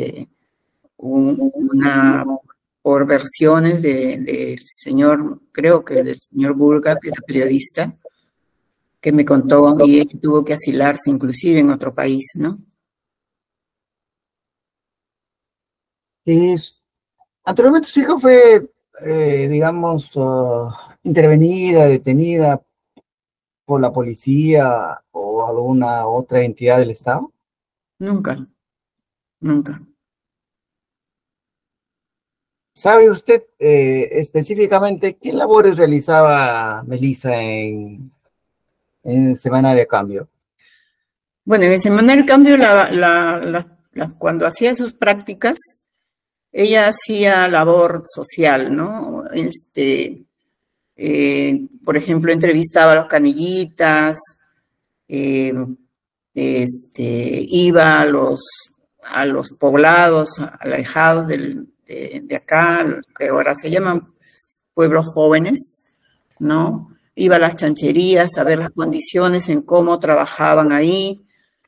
por versiones del señor, creo que del señor Burga, que era periodista, que me contó, y él tuvo que asilarse inclusive en otro país, ¿no? Anteriormente su hija fue, digamos, intervenida, detenida por la policía o alguna otra entidad del Estado. Nunca, nunca. ¿Sabe usted específicamente qué labores realizaba Melissa en el semanario Cambio? Bueno, en el semanario Cambio, cuando hacía sus prácticas, ella hacía labor social, ¿no? Por ejemplo, entrevistaba a los canillitas, iba a los poblados alejados de acá, que ahora se llaman pueblos jóvenes, ¿no? Iba a las chancherías a ver las condiciones en cómo trabajaban ahí.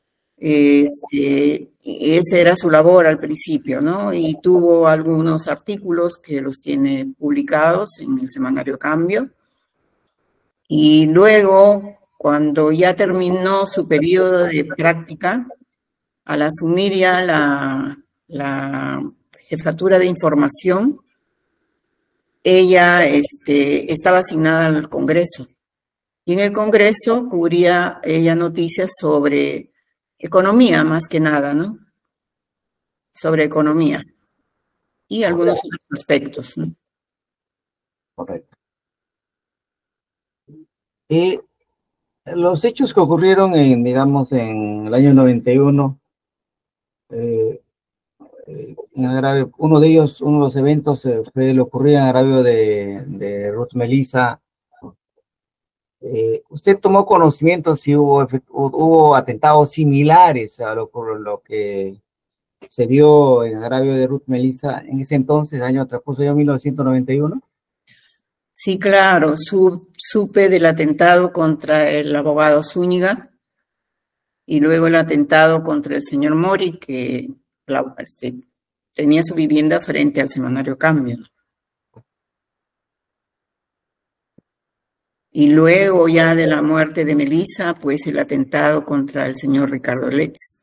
Esa era su labor al principio, ¿no? Y tuvo algunos artículos que los tiene publicados en el semanario Cambio. Y luego, cuando ya terminó su periodo de práctica, al asumir ya la jefatura de información, ella estaba asignada al Congreso. Y en el Congreso cubría ella noticias sobre economía, más que nada, ¿no? Sobre economía y algunos otros aspectos, ¿no? Correcto. Y los hechos que ocurrieron digamos, en el año 91, en agravio, uno de los eventos fue lo ocurrido en agravio de Ruth Melissa. ¿Usted tomó conocimiento si hubo atentados similares a lo que se dio en agravio de Ruth Melissa en ese entonces, año transcurso de 1991? Sí, claro, supe del atentado contra el abogado Zúñiga y luego el atentado contra el señor Mori, que tenía su vivienda frente al semanario Cambio. Y luego ya de la muerte de Melissa, pues el atentado contra el señor Ricardo Letts.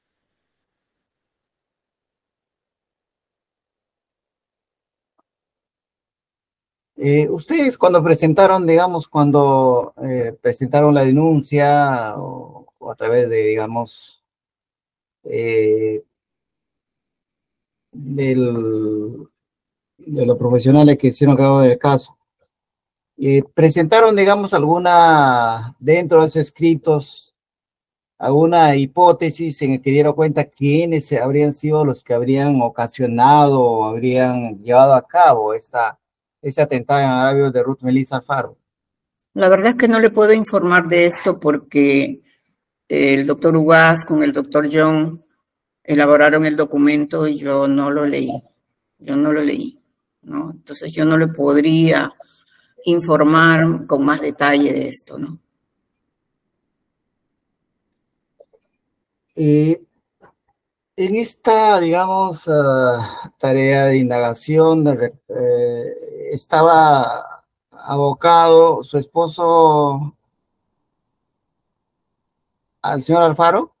Ustedes cuando presentaron, digamos, presentaron la denuncia o a través de, digamos, de los profesionales que hicieron cargo del caso, presentaron, digamos, dentro de esos escritos, alguna hipótesis en el que dieron cuenta quiénes habrían sido los que habrían ocasionado o habrían llevado a cabo ese atentado en agravio de Ruth Melissa Alfaro. La verdad es que no le puedo informar de esto porque el doctor Ugaz con el doctor John elaboraron el documento y yo no lo leí, ¿no? Entonces yo no le podría informar con más detalle de esto, ¿no? En esta, digamos, tarea de indagación, estaba abocado su esposo al señor Alfaro.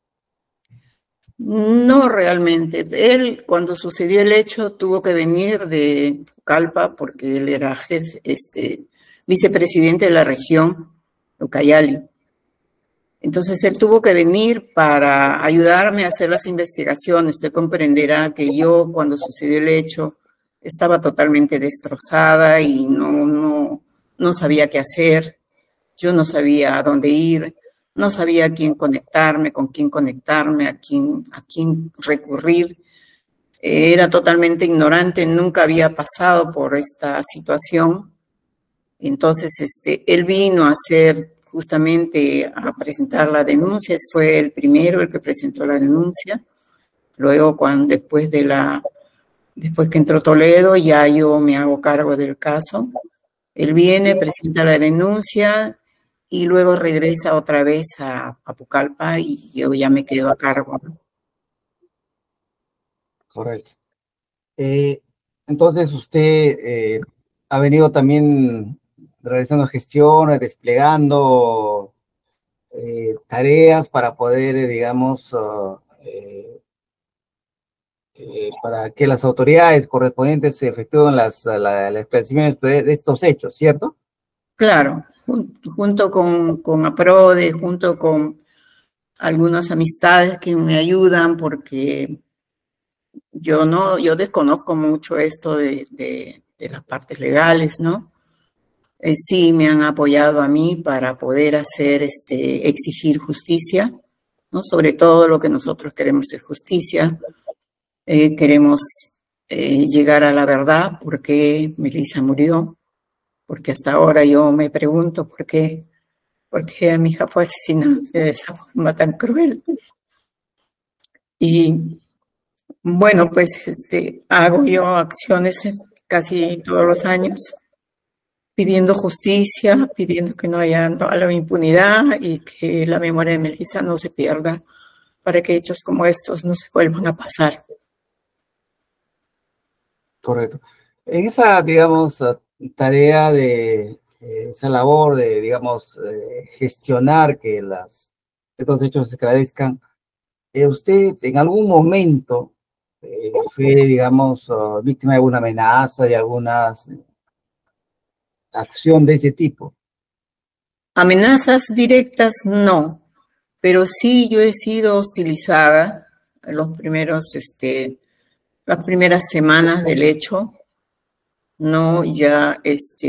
No realmente. Él, cuando sucedió el hecho, tuvo que venir de Pucallpa porque él era jefe, vicepresidente de la región, Ucayali. Entonces él tuvo que venir para ayudarme a hacer las investigaciones. Usted comprenderá que yo, cuando sucedió el hecho, estaba totalmente destrozada y no sabía qué hacer. Yo no sabía a dónde ir, no sabía a quién conectarme, con quién conectarme, a quién recurrir. Era totalmente ignorante, nunca había pasado por esta situación. Entonces, él vino a justamente a presentar la denuncia, fue el primero el que presentó la denuncia. Luego, después que entró Toledo, ya yo me hago cargo del caso. Él viene, presenta la denuncia y luego regresa otra vez a Pucallpa y yo ya me quedo a cargo, ¿no? Correcto. Entonces usted ha venido también realizando gestiones, desplegando tareas para poder, digamos, para que las autoridades correspondientes se efectúen el esclarecimiento de estos hechos, ¿cierto? Claro, junto con APRODE, junto con algunas amistades que me ayudan, porque yo desconozco mucho esto de las partes legales, ¿no? Sí me han apoyado a mí para poder exigir justicia, ¿no? Sobre todo lo que nosotros queremos es justicia. Queremos llegar a la verdad, por qué Melissa murió, porque hasta ahora yo me pregunto por qué mi hija fue asesinada de esa forma tan cruel. Y bueno, pues hago yo acciones casi todos los años, pidiendo justicia, pidiendo que no haya la impunidad y que la memoria de Melissa no se pierda, para que hechos como estos no se vuelvan a pasar. Correcto. En esa, digamos, tarea de, esa labor de, digamos, gestionar que estos hechos se esclarezcan, ¿usted en algún momento fue, digamos, víctima de alguna amenaza, de alguna acción de ese tipo? Amenazas directas no, pero sí yo he sido hostilizada en las primeras semanas del hecho, ¿no? Ya,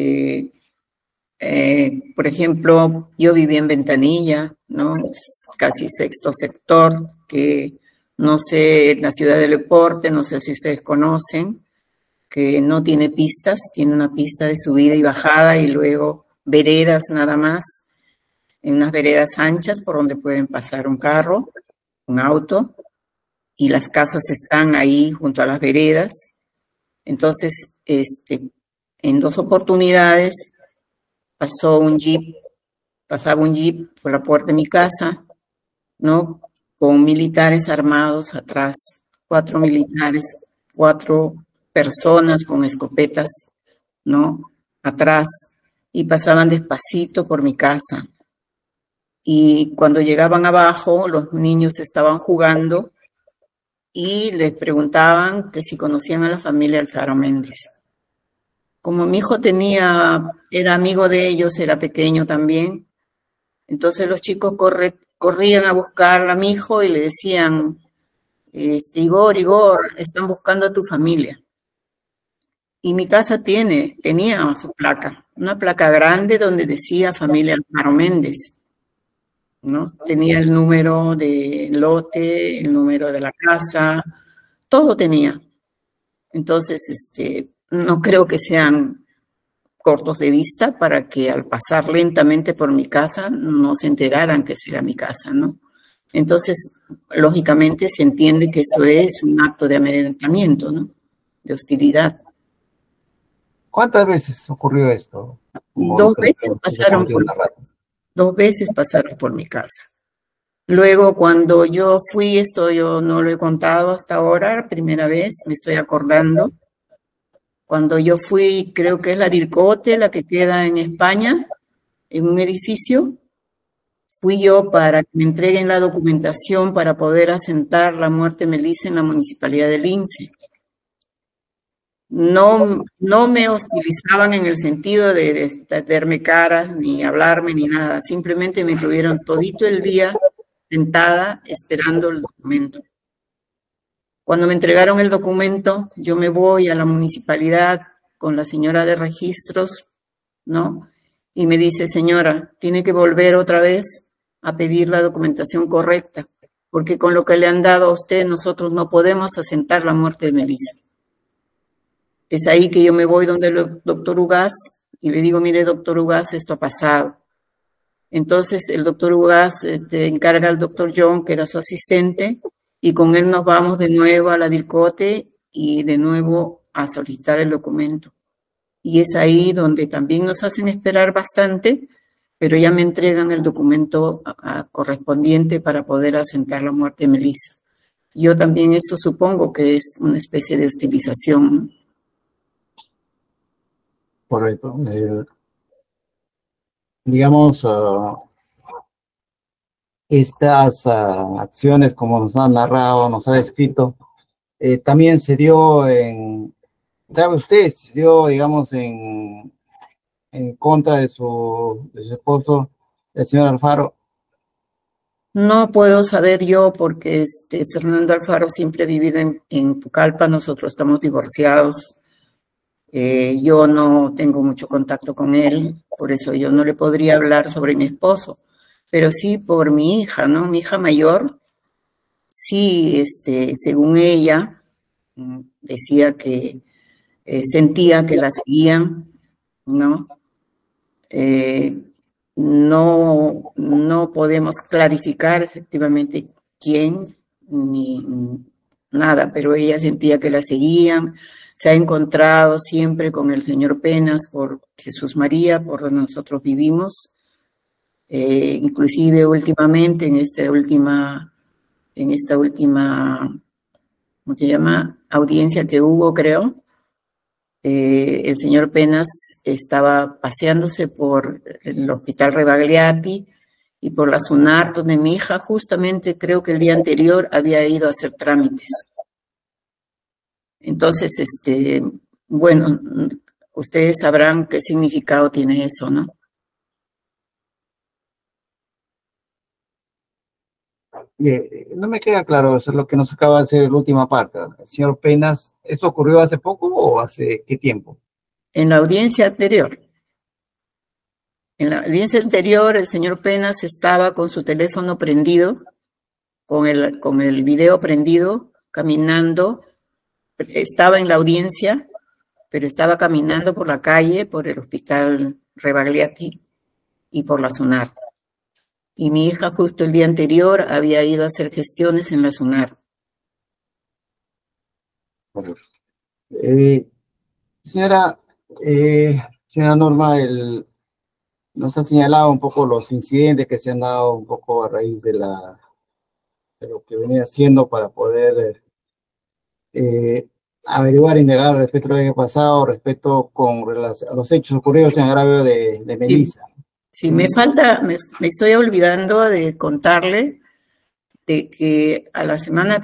por ejemplo, yo viví en Ventanilla, ¿no? Casi sexto sector, que no sé, en la ciudad del Deporte, no sé si ustedes conocen, que no tiene pistas, tiene una pista de subida y bajada y luego veredas nada más, en unas veredas anchas por donde pueden pasar un carro, un auto, y las casas están ahí junto a las veredas. Entonces, en 2 oportunidades pasaba un jeep por la puerta de mi casa, ¿no? Con militares armados atrás, 4 militares, 4 personas con escopetas, ¿no? Atrás, y pasaban despacito por mi casa. Y cuando llegaban abajo, los niños estaban jugando y les preguntaban que si conocían a la familia Alfaro Méndez. Como mi hijo era amigo de ellos, era pequeño también, entonces los chicos corrían a buscar a mi hijo y le decían, Igor, están buscando a tu familia. Y mi casa tenía su placa, una placa grande donde decía familia Alfaro Méndez, ¿no? Tenía el número del lote, el número de la casa, todo tenía. Entonces, no creo que sean cortos de vista para que al pasar lentamente por mi casa no se enteraran que esa era mi casa, ¿no? Entonces, lógicamente se entiende que eso es un acto de amedrentamiento, ¿no? De hostilidad. ¿Cuántas veces ocurrió esto? 2 veces pasaron por mi casa. 2 veces pasaron por mi casa. Luego, cuando yo fui, esto yo no lo he contado hasta ahora, primera vez, me estoy acordando. Cuando yo fui, creo que es la Dircote, la que queda en España, en un edificio, fui yo para que me entreguen la documentación para poder asentar la muerte de Melissa en la municipalidad de Lince. No me hostilizaban en el sentido de darme caras, ni hablarme, ni nada. Simplemente me tuvieron todito el día sentada esperando el documento. Cuando me entregaron el documento, yo me voy a la municipalidad con la señora de registros, ¿no? Y me dice, señora, tiene que volver otra vez a pedir la documentación correcta, porque con lo que le han dado a usted, nosotros no podemos asentar la muerte de Melissa. Es ahí que yo me voy donde el doctor Ugaz y le digo, mire, doctor Ugaz, esto ha pasado. Entonces el doctor Ugaz encarga al doctor John, que era su asistente, y con él nos vamos de nuevo a la Dircote y de nuevo a solicitar el documento. Y es ahí donde también nos hacen esperar bastante, pero ya me entregan el documento correspondiente para poder asentar la muerte de Melissa. Yo también eso supongo que es una especie de hostilización. Correcto. Digamos, estas acciones, como nos han narrado, nos ha descrito, también se dio ¿sabe usted? Se dio, digamos, en contra de su esposo, el señor Alfaro. No puedo saber yo porque Fernando Alfaro siempre ha vivido en Pucallpa, nosotros estamos divorciados. Yo no tengo mucho contacto con él, por eso yo no le podría hablar sobre mi esposo, pero sí por mi hija, ¿no? Mi hija mayor, sí, según ella, decía que sentía que la seguían, ¿no? No podemos clarificar efectivamente quién ni nada, pero ella sentía que la seguían. Se ha encontrado siempre con el señor Penas por Jesús María, por donde nosotros vivimos. Inclusive últimamente, en esta última, ¿cómo se llama? Audiencia que hubo, creo, el señor Penas estaba paseándose por el Hospital Rebagliati y por la SUNAR, donde mi hija justamente creo que el día anterior había ido a hacer trámites. Entonces, bueno, ustedes sabrán qué significado tiene eso, ¿no? No me queda claro, eso es lo que nos acaba de hacer la última parte. Señor Penas, ¿eso ocurrió hace poco o hace qué tiempo? En la audiencia anterior. En la audiencia anterior, el señor Penas estaba con su teléfono prendido, con el video prendido, caminando. Estaba en la audiencia, pero estaba caminando por la calle, por el Hospital Rebagliati y por la SUNAR. Y mi hija justo el día anterior había ido a hacer gestiones en la SUNAR. Señora Norma, nos ha señalado un poco los incidentes que se han dado un poco a raíz de lo que venía haciendo para poder averiguar e indagar respecto a lo que ha pasado, a los hechos ocurridos en agravio de Melissa. Sí, me estoy olvidando de contarle de que a la semana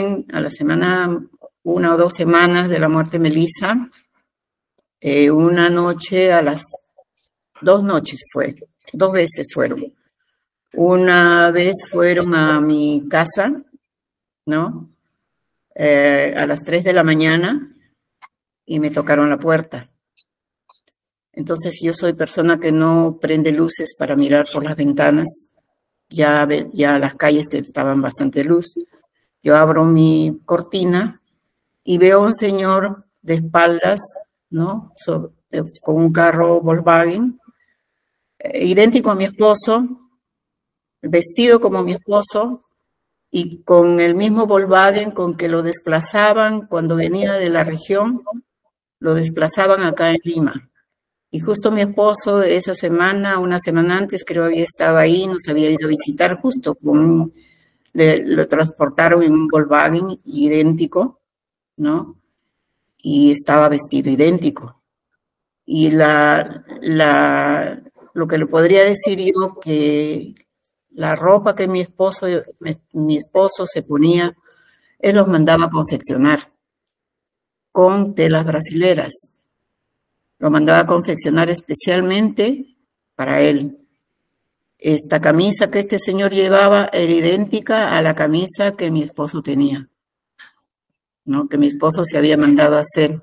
1 o 2 semanas de la muerte de Melissa, una noche a las 2 noches fue, 2 veces fueron. Una vez fueron a mi casa, ¿no? A las 3 de la mañana y me tocaron la puerta. Entonces yo soy persona que no prende luces para mirar por las ventanas. Ya las calles estaban bastante luz. Yo abro mi cortina y veo a un señor de espaldas, ¿no? Con un carro Volkswagen, idéntico a mi esposo, vestido como mi esposo y con el mismo Volkswagen con que lo desplazaban cuando venía de la región, lo desplazaban acá en Lima. Y justo mi esposo esa semana, una semana antes, creo había estado ahí, nos había ido a visitar justo, lo transportaron en un Volkswagen idéntico, ¿no? Y estaba vestido idéntico. Y lo que le podría decir yo, que la ropa que mi esposo se ponía, él los mandaba a confeccionar con telas brasileras. Lo mandaba a confeccionar especialmente para él. Esta camisa que este señor llevaba era idéntica a la camisa que mi esposo tenía, ¿no? Que mi esposo se había mandado a hacer.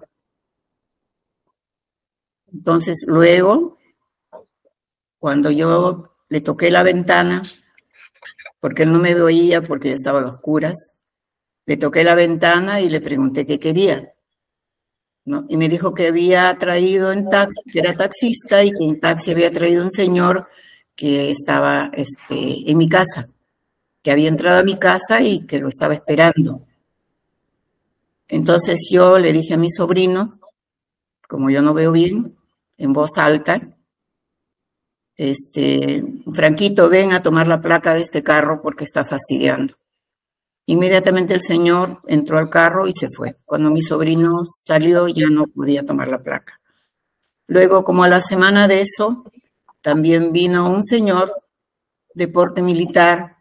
Entonces, luego, cuando yo le toqué la ventana, porque él no me veía porque ya estaba a oscuras, le toqué la ventana y le pregunté qué quería, ¿no? Y me dijo que había traído en taxi, que era taxista y que en taxi había traído un señor que estaba en mi casa, que había entrado a mi casa y que lo estaba esperando. Entonces yo le dije a mi sobrino, como yo no veo bien, en voz alta, Franquito, ven a tomar la placa de este carro porque está fastidiando. Inmediatamente el señor entró al carro y se fue. Cuando mi sobrino salió ya no podía tomar la placa. Luego, como a la semana de eso, también vino un señor de porte militar,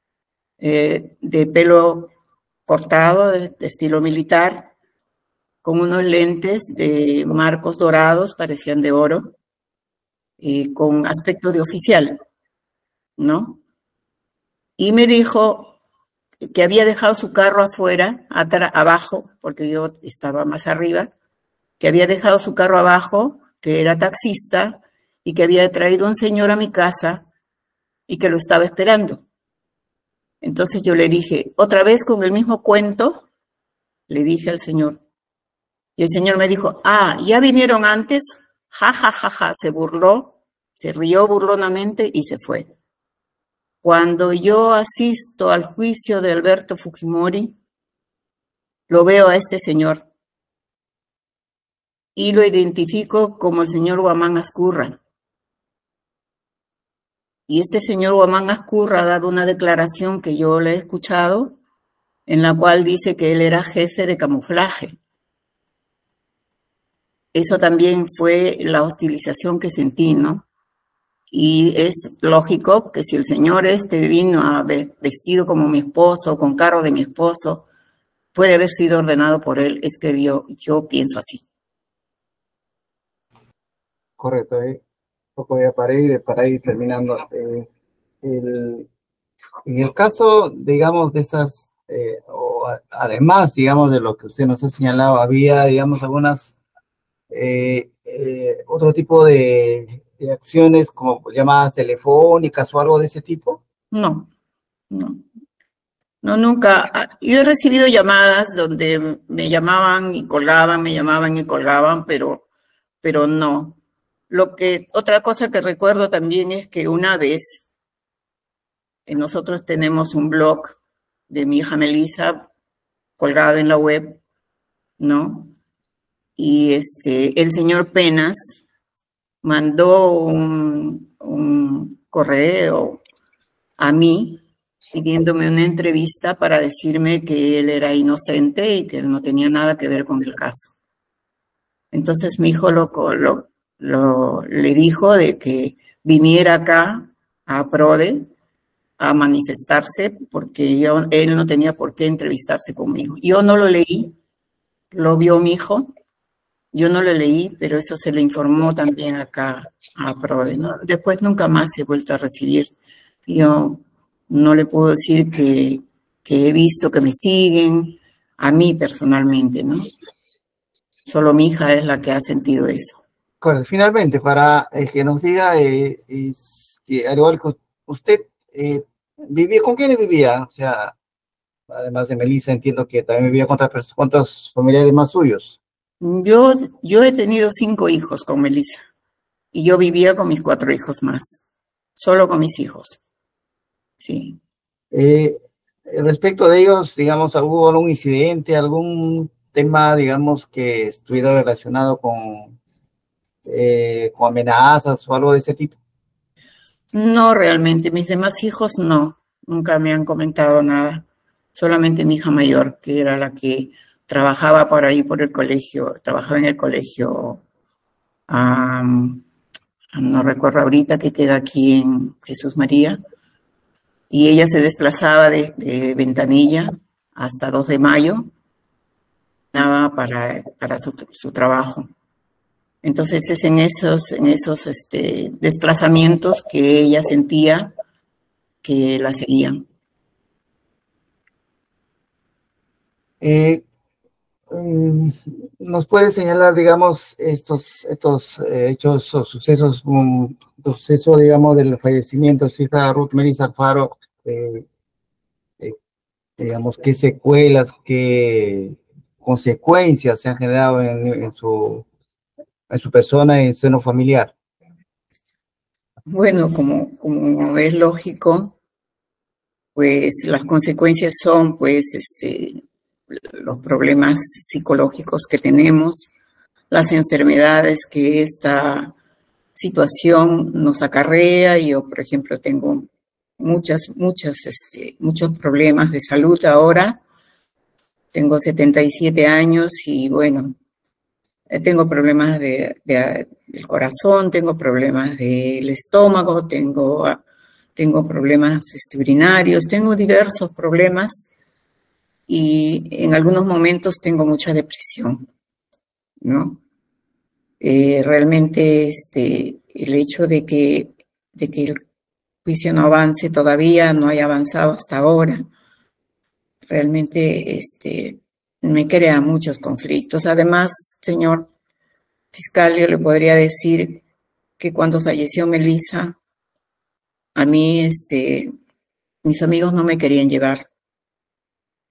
de pelo cortado, de estilo militar, con unos lentes de marcos dorados, parecían de oro, con aspecto de oficial, ¿no? Y me dijo que había dejado su carro afuera, abajo, porque yo estaba más arriba, que había dejado su carro abajo, que era taxista, y que había traído un señor a mi casa y que lo estaba esperando. Entonces yo le dije, otra vez con el mismo cuento, le dije al señor. Y el señor me dijo, ¿ya vinieron antes? Ja, ja, ja, ja, se burló, se rió burlonamente y se fue. Cuando yo asisto al juicio de Alberto Fujimori, lo veo a este señor y lo identifico como el señor Guamán Azcurra. Y este señor Guamán Azcurra ha dado una declaración que yo le he escuchado, en la cual dice que él era jefe de camuflaje. Eso también fue la hostilización que sentí, ¿no? Y es lógico que si el señor vino vestido como mi esposo, con carro de mi esposo, puede haber sido ordenado por él. Es que yo pienso así. Correcto. Poco ya para ir terminando. En el caso, digamos, de esas, además, digamos, de lo que usted nos ha señalado, había, digamos, algunas, otro tipo de acciones como llamadas telefónicas o algo de ese tipo. No, nunca. Yo he recibido llamadas donde me llamaban y colgaban, pero no. Otra cosa que recuerdo también es que una vez nosotros tenemos un blog de mi hija Melissa colgado en la web, ¿no? Y el señor Penas mandó un correo a mí pidiéndome una entrevista para decirme que él era inocente y que no tenía nada que ver con el caso. Entonces mi hijo le dijo de que viniera acá a PRODE a manifestarse porque él no tenía por qué entrevistarse conmigo. Yo no lo leí, lo vio mi hijo, yo no lo leí, pero eso se le informó también acá a PRODE, ¿no? Después nunca más he vuelto a recibir. Yo no le puedo decir que he visto que me siguen, a mí personalmente, ¿no? Solo mi hija es la que ha sentido eso. Correcto. Finalmente, para que nos diga, que al igual que usted, ¿vivía con quién vivía? O sea, además de Melissa, entiendo que también vivía con otros familiares más suyos. Yo he tenido 5 hijos con Melissa y yo vivía con mis 4 hijos más, solo con mis hijos. Sí. Respecto de ellos, digamos, ¿hubo algún incidente, algún tema, digamos, que estuviera relacionado con amenazas o algo de ese tipo? No, realmente, mis demás hijos no, nunca me han comentado nada. Solamente mi hija mayor, que era la que trabajaba por ahí por el colegio, trabajaba en el colegio, no recuerdo ahorita, que queda aquí en Jesús María, y ella se desplazaba de Ventanilla hasta 2 de Mayo, para su trabajo. Entonces es en esos desplazamientos que ella sentía que la seguían. ¿Nos puede señalar, digamos, estos hechos o sucesos, un suceso, digamos, del fallecimiento de su hija Ruth Melissa Alfaro, digamos, qué secuelas, qué consecuencias se han generado en su persona y en su seno familiar? Bueno, como es lógico, pues las consecuencias son, pues, los problemas psicológicos que tenemos, las enfermedades que esta situación nos acarrea. Yo, por ejemplo, tengo muchos problemas de salud ahora. Tengo 77 años y, bueno, tengo problemas del corazón, tengo problemas del estómago, tengo problemas urinarios, tengo diversos problemas y en algunos momentos tengo mucha depresión, ¿no? Realmente el hecho de que el juicio no avance todavía, no haya avanzado hasta ahora, realmente me crea muchos conflictos. Además, señor fiscal, yo le podría decir que cuando falleció Melissa, a mí mis amigos no me querían llevar.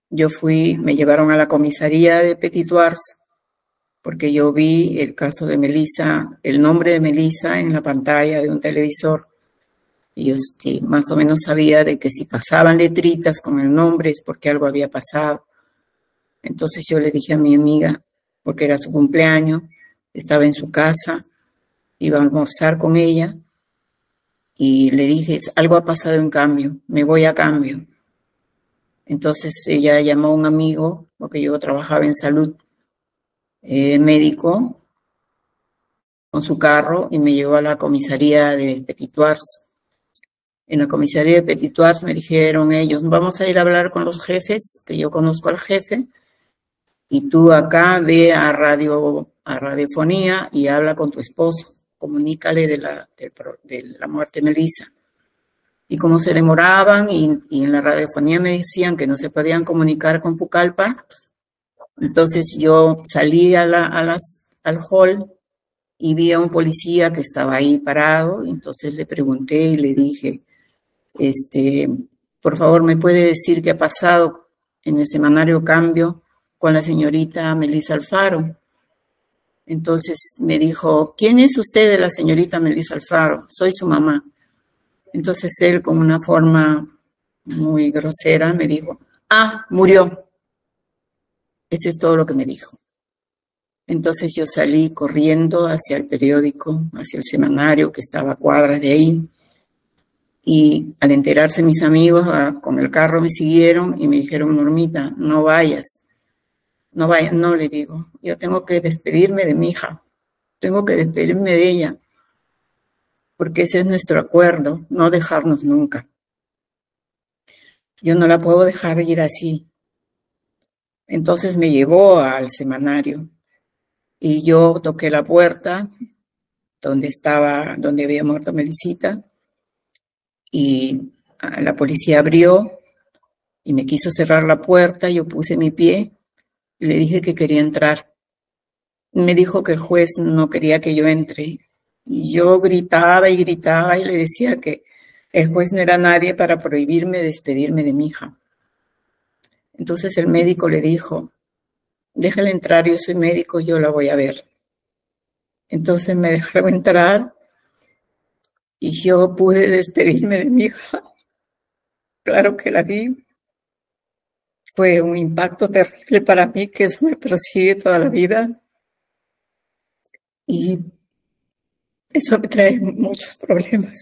me llevaron a la comisaría de Petit Wars porque yo vi el caso de Melissa, el nombre de Melissa en la pantalla de un televisor. Y yo más o menos sabía de que si pasaban letritas con el nombre es porque algo había pasado. Entonces yo le dije a mi amiga, porque era su cumpleaños, estaba en su casa, iba a almorzar con ella, y le dije, algo ha pasado en Cambio, me voy a Cambio. Entonces ella llamó a un amigo, porque yo trabajaba en salud, médico, con su carro, y me llevó a la comisaría de Petit Wars. En la comisaría de Petit Wars me dijeron ellos, vamos a ir a hablar con los jefes, que yo conozco al jefe, y tú acá ve a radiofonía y habla con tu esposo, comunícale de la muerte de Melissa. Y como se demoraban y en la radiofonía me decían que no se podían comunicar con Pucallpa, entonces yo salí al hall y vi a un policía que estaba ahí parado, entonces le pregunté y le dije, por favor, ¿me puede decir qué ha pasado en el semanario Cambio con la señorita Melissa Alfaro? Entonces me dijo, ¿quién es usted de la señorita Melissa Alfaro? Soy su mamá. Entonces él, con una forma muy grosera, me dijo, murió. Eso es todo lo que me dijo. Entonces yo salí corriendo hacia el periódico, hacia el semanario que estaba a cuadras de ahí. Y al enterarse mis amigos, con el carro me siguieron y me dijeron, Normita, no vayas. No vayas, no, le digo. Yo tengo que despedirme de mi hija. Tengo que despedirme de ella. Porque ese es nuestro acuerdo, no dejarnos nunca. Yo no la puedo dejar ir así. Entonces me llevó al semanario y yo toqué la puerta donde había muerto Melisita, y la policía abrió y me quiso cerrar la puerta. Yo puse mi pie y le dije que quería entrar. Me dijo que el juez no quería que yo entre. Y yo gritaba y gritaba y le decía que el juez no era nadie para prohibirme despedirme de mi hija. Entonces el médico le dijo, déjala entrar, yo soy médico, yo la voy a ver. Entonces me dejaron entrar y yo pude despedirme de mi hija. Claro que la vi. Fue un impacto terrible para mí, que eso me persigue toda la vida. Y eso me trae muchos problemas.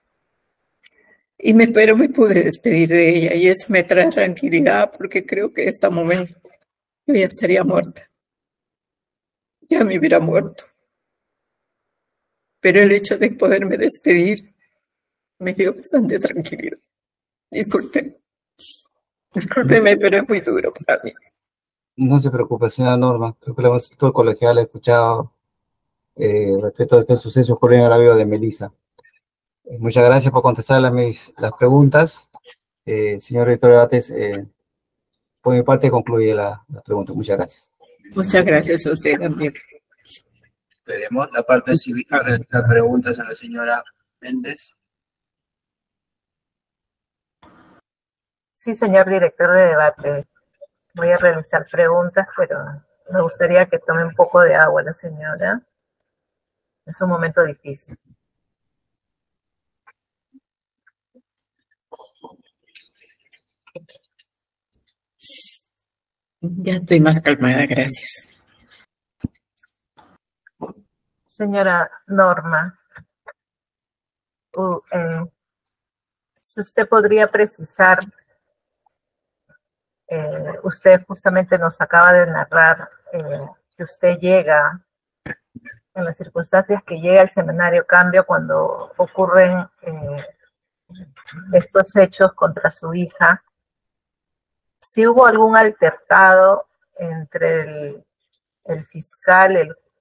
Pero me pude despedir de ella y eso me trae tranquilidad, porque creo que en este momento yo ya estaría muerta. Ya me hubiera muerto. Pero el hecho de poderme despedir me dio bastante tranquilidad. Discúlpeme, pero es muy duro para mí. No se preocupe, señora Norma. Creo que el sector colegial ha escuchado respecto a este suceso ocurrido en agravio de Melissa. Muchas gracias por contestar las preguntas. Señor director de debates, por mi parte concluye la pregunta. Muchas gracias. Muchas gracias a usted también. Veremos la parte civil, las preguntas a la señora Méndez. Sí, señor director de debate. Voy a realizar preguntas, pero me gustaría que tome un poco de agua la señora. Es un momento difícil. Ya estoy más calmada, gracias. Señora Norma, si usted podría precisar, usted justamente nos acaba de narrar que usted llega, en las circunstancias que llega al semanario Cambio cuando ocurren estos hechos contra su hija. Si hubo algún altercado entre el fiscal,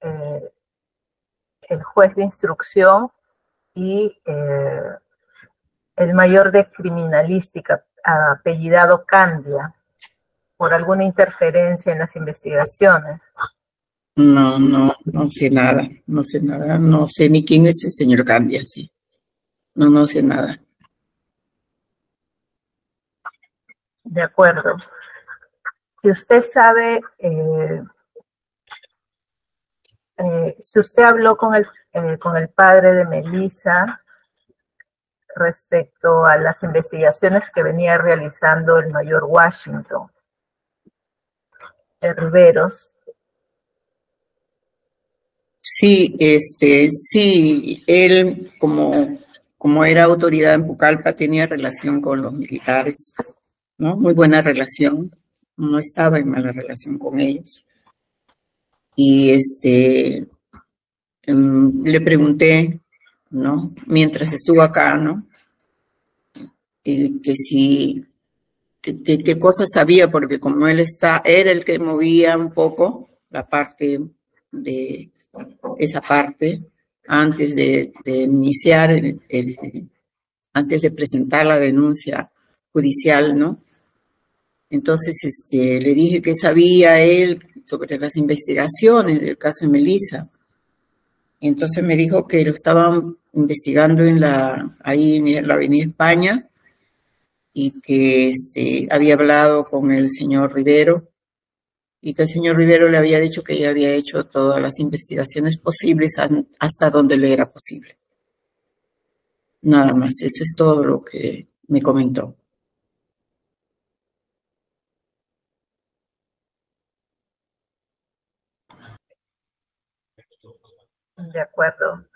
el juez de instrucción y el mayor de criminalística, apellidado Candia, por alguna interferencia en las investigaciones. No sé nada, no sé ni quién es el señor Candia, sí. No sé nada. De acuerdo. si usted sabe, si usted habló con el padre de Melissa respecto a las investigaciones que venía realizando el mayor Washington Riveros. Sí, sí, él como era autoridad en Pucallpa tenía relación con los militares, ¿no? Muy buena relación, no estaba en mala relación con ellos. Y le pregunté, ¿no? Mientras estuvo acá, ¿no? Que si, qué cosas sabía, porque como él era el que movía un poco la parte de esa parte antes de iniciar antes de presentar la denuncia judicial, ¿no? Entonces, le dije que sabía él sobre las investigaciones del caso de Melissa. Entonces me dijo que lo estaban investigando ahí en la Avenida España y que había hablado con el señor Rivero y que el señor Rivero le había dicho que ya había hecho todas las investigaciones posibles hasta donde le era posible. Nada más, eso es todo lo que me comentó. De acuerdo.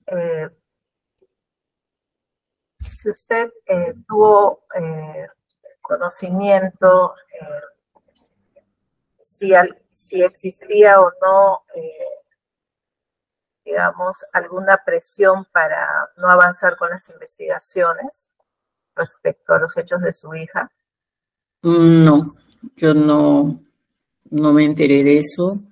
Si usted tuvo conocimiento si existía o no, digamos, alguna presión para no avanzar con las investigaciones respecto a los hechos de su hija. No, yo no me enteré de eso.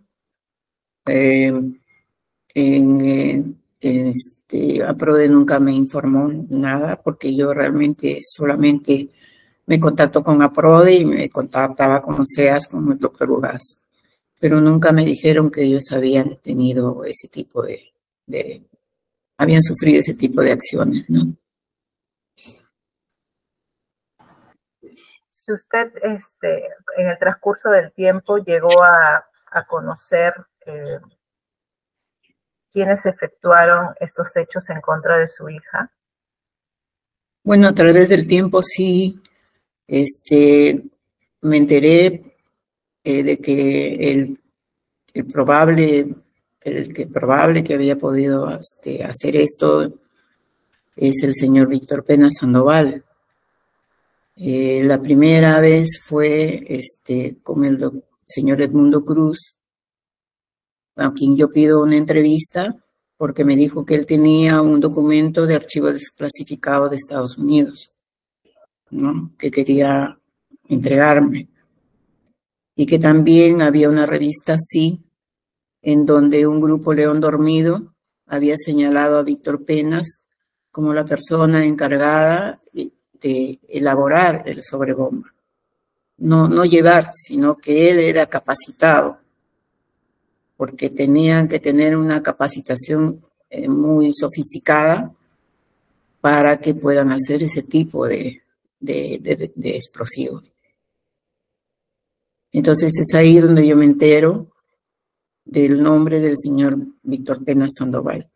APRODE nunca me informó nada porque yo realmente solamente me contacto con APRODE y me contactaba con SEAS, con el doctor Ugaz, pero nunca me dijeron que ellos habían tenido ese tipo habían sufrido ese tipo de acciones, ¿no? Si usted en el transcurso del tiempo llegó a conocer quiénes efectuaron estos hechos en contra de su hija. Bueno, a través del tiempo sí, me enteré de que el probable que había podido hacer esto es el señor Víctor Pena Sandoval. La primera vez fue con el señor Edmundo Cruz, a quien yo pido una entrevista porque me dijo que él tenía un documento de archivo desclasificado de Estados Unidos, ¿no? Que quería entregarme. Y que también había una revista Sí, en donde un grupo León Dormido había señalado a Víctor Penas como la persona encargada de elaborar el sobrebomba. No llevar, sino que él era capacitado, porque tenían que tener una capacitación muy sofisticada para que puedan hacer ese tipo de explosivos. Entonces es ahí donde yo me entero del nombre del señor Víctor Pena Sandoval.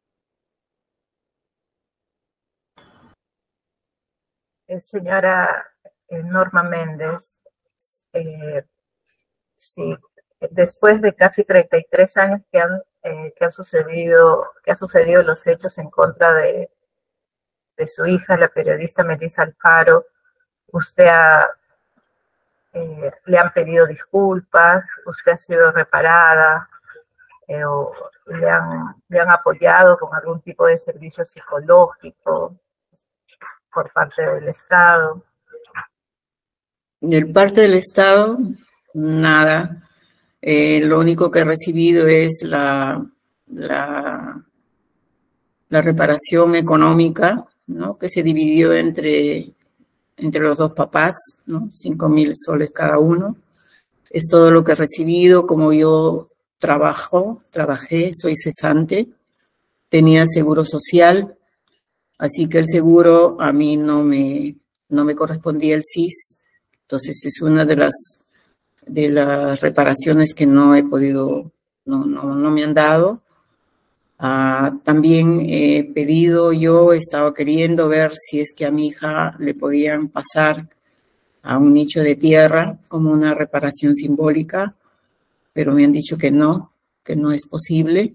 Señora Norma Méndez, sí, después de casi 33 años que han sucedido los hechos en contra de su hija, la periodista Melissa Alfaro, usted le han pedido disculpas, usted ha sido reparada, o le han apoyado con algún tipo de servicio psicológico por parte del Estado. De parte del Estado, nada. Lo único que he recibido es la reparación económica, ¿no? Que se dividió entre los dos papás, ¿no? 5.000 soles cada uno. Es todo lo que he recibido. Como yo trabajé, soy cesante, tenía seguro social, así que el seguro a mí no me correspondía el SIS. Entonces es una de las las reparaciones que no he podido, no me han dado. También he pedido, yo estaba queriendo ver si es que a mi hija le podían pasar a un nicho de tierra como una reparación simbólica, pero me han dicho que no es posible.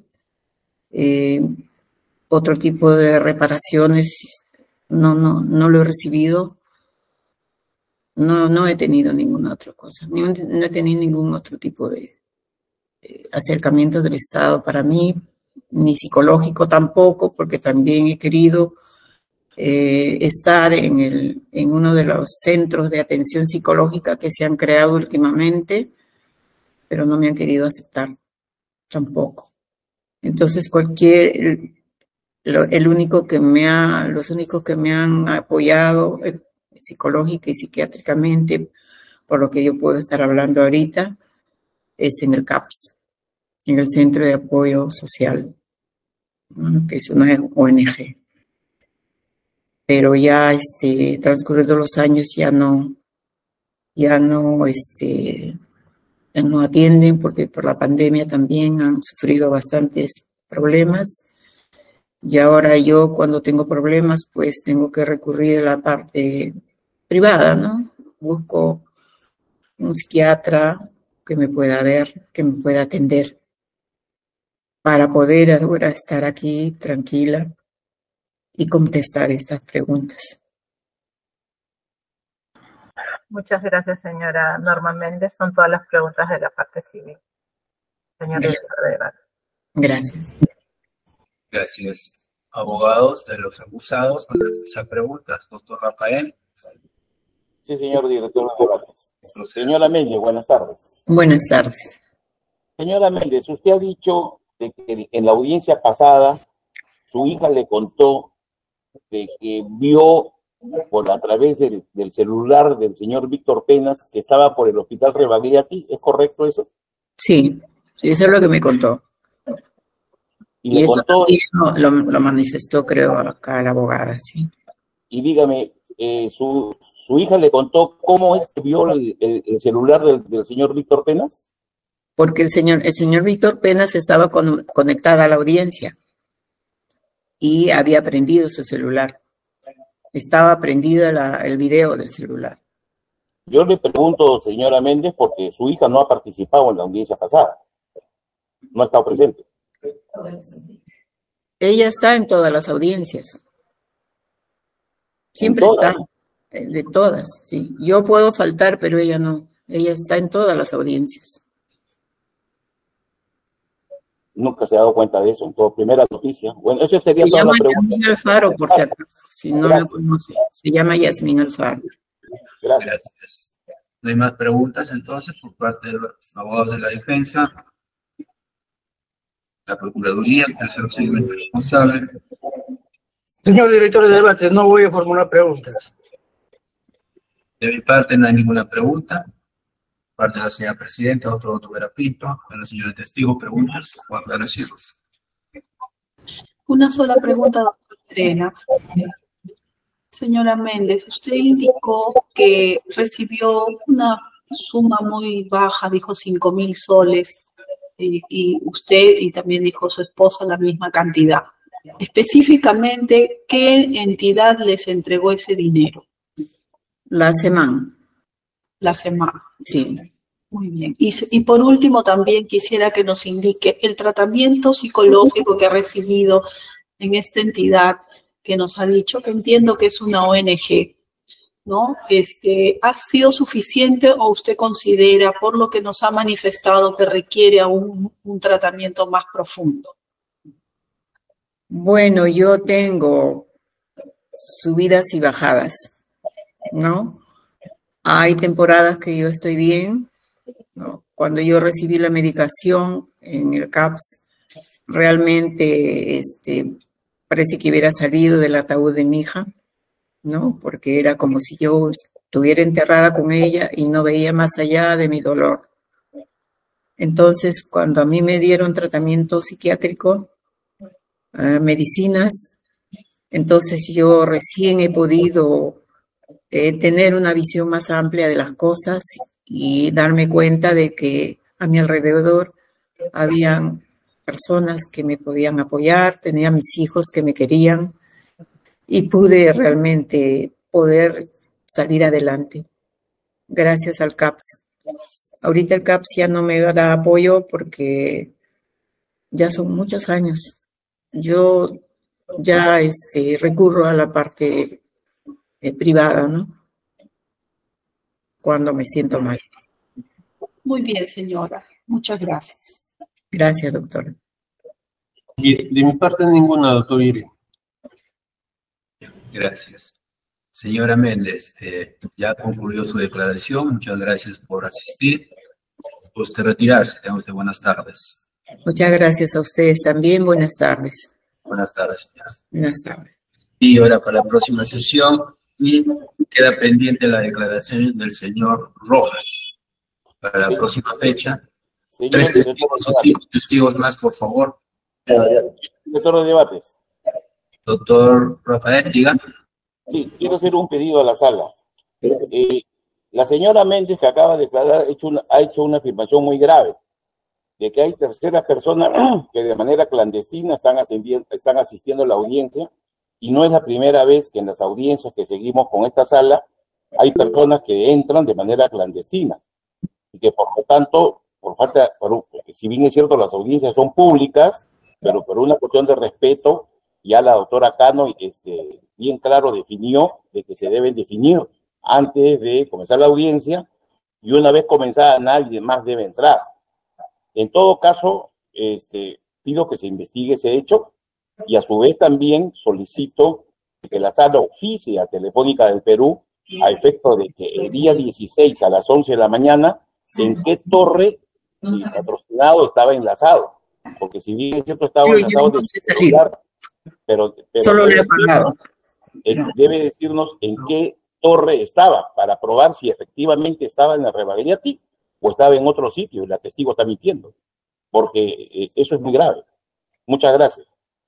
Otro tipo de reparaciones no lo he recibido. No he tenido ninguna otra cosa, no he tenido ningún otro tipo de acercamiento del Estado para mí, ni psicológico tampoco, porque también he querido estar en uno de los centros de atención psicológica que se han creado últimamente, pero no me han querido aceptar tampoco. Entonces los únicos que me han apoyado psicológica y psiquiátricamente, por lo que yo puedo estar hablando ahorita, es en el CAPS, en el Centro de Apoyo Social, ¿no? Que es una ONG. Pero ya transcurridos los años ya no atienden, porque por la pandemia también han sufrido bastantes problemas. Y ahora yo, cuando tengo problemas, pues tengo que recurrir a la parte privada, ¿no? Busco un psiquiatra que me pueda ver, que me pueda atender, para poder ahora estar aquí tranquila y contestar estas preguntas. Muchas gracias, señora Norma Méndez. Son todas las preguntas de la parte civil. Señor director de debate. Gracias. Gracias. Abogados de los acusados, van a realizar preguntas. Doctor Rafael. Sí, señor director de debates. Señora Méndez, buenas tardes. Buenas tardes. Señora Méndez, usted ha dicho de que en la audiencia pasada su hija le contó de que vio a través del celular del señor Víctor Penas que estaba por el hospital Rebagliati. ¿Es correcto eso? Sí, eso es lo que me contó. Y eso contó, lo manifestó, creo, acá la abogada, sí. Y dígame, su hija le contó cómo es que vio el celular del señor Víctor Penas. Porque el señor Víctor Penas estaba conectada a la audiencia y había prendido su celular. Estaba prendido el video del celular. Yo le pregunto, señora Méndez, porque su hija no ha participado en la audiencia pasada. No ha estado presente. Ella está en todas las audiencias. Siempre está. De todas, sí. Yo puedo faltar, pero ella no. Ella está en todas las audiencias. Nunca se ha dado cuenta de eso. Entonces, primera noticia. Bueno, eso sería toda la pregunta. Yasmín Alfaro, por si acaso. Si no la conoce. Se llama Yasmín Alfaro. Gracias. No hay más preguntas, entonces, por parte de los abogados de la defensa. La Procuraduría, el tercer procedimiento responsable. Señor director de debate, no voy a formular preguntas. De mi parte no hay ninguna pregunta. Por parte de la señora presidenta, doctor Vera Pinto, de la señora testigo, preguntas o aclaraciones. Una sola pregunta, doctora Serena. Señora Méndez, usted indicó que recibió una suma muy baja, dijo 5.000 soles, y usted y también dijo su esposa la misma cantidad. Específicamente, ¿qué entidad les entregó ese dinero? La SEMAN. La SEMAN. Sí. Muy bien. Y por último, también quisiera que nos indique el tratamiento psicológico que ha recibido en esta entidad que nos ha dicho, que entiendo que es una ONG, ¿no? ¿Ha sido suficiente o usted considera, por lo que nos ha manifestado, que requiere aún un tratamiento más profundo? Bueno, yo tengo subidas y bajadas, ¿no? Hay temporadas que yo estoy bien, ¿no? Cuando yo recibí la medicación en el CAPS, realmente parece que hubiera salido del ataúd de mi hija, ¿no? Porque era como si yo estuviera enterrada con ella y no veía más allá de mi dolor. Entonces, cuando a mí me dieron tratamiento psiquiátrico, medicinas, entonces yo recién he podido tener una visión más amplia de las cosas y darme cuenta de que a mi alrededor habían personas que me podían apoyar, tenía mis hijos que me querían y pude realmente poder salir adelante gracias al CAPS. Ahorita el CAPS ya no me da apoyo porque ya son muchos años. Yo ya recurro a la parte privada, ¿no? Cuando me siento mal. Muy bien, señora. Muchas gracias. Gracias, doctora. Y de mi parte ninguna, doctor Iri. Gracias. Señora Méndez, ya concluyó su declaración. Muchas gracias por asistir. Usted retirarse. Tenga usted buenas tardes. Muchas gracias a ustedes también. Buenas tardes. Buenas tardes, señora. Buenas tardes. Y ahora para la próxima sesión, y queda pendiente la declaración del señor Rojas. Para la próxima fecha, 3 testigos o 5 testigos más, por favor. Director de debates. Doctor Rafael, diga. Sí, quiero hacer un pedido a la sala. La señora Méndez, que acaba de declarar, ha hecho una afirmación muy grave, de que hay terceras personas que de manera clandestina están asistiendo a la audiencia, y no es la primera vez que en las audiencias que seguimos con esta sala hay personas que entran de manera clandestina, y que por lo tanto, porque si bien es cierto las audiencias son públicas, pero por una cuestión de respeto, ya la doctora Cano bien claro definió de que se deben definir antes de comenzar la audiencia, y una vez comenzada nadie más debe entrar. En todo caso, pido que se investigue ese hecho, y a su vez también solicito que la sala oficie a Telefónica del Perú a efecto de que el día 16 a las 11 de la mañana, en qué torre mi patrocinado estaba enlazado, porque si bien es cierto estaba enlazado de celular, pero solo le he pagado. Debe decirnos en qué torre estaba para probar si efectivamente estaba en la Rebagliati o estaba en otro sitio y la testigo está mintiendo, porque eso es muy grave. Muchas gracias.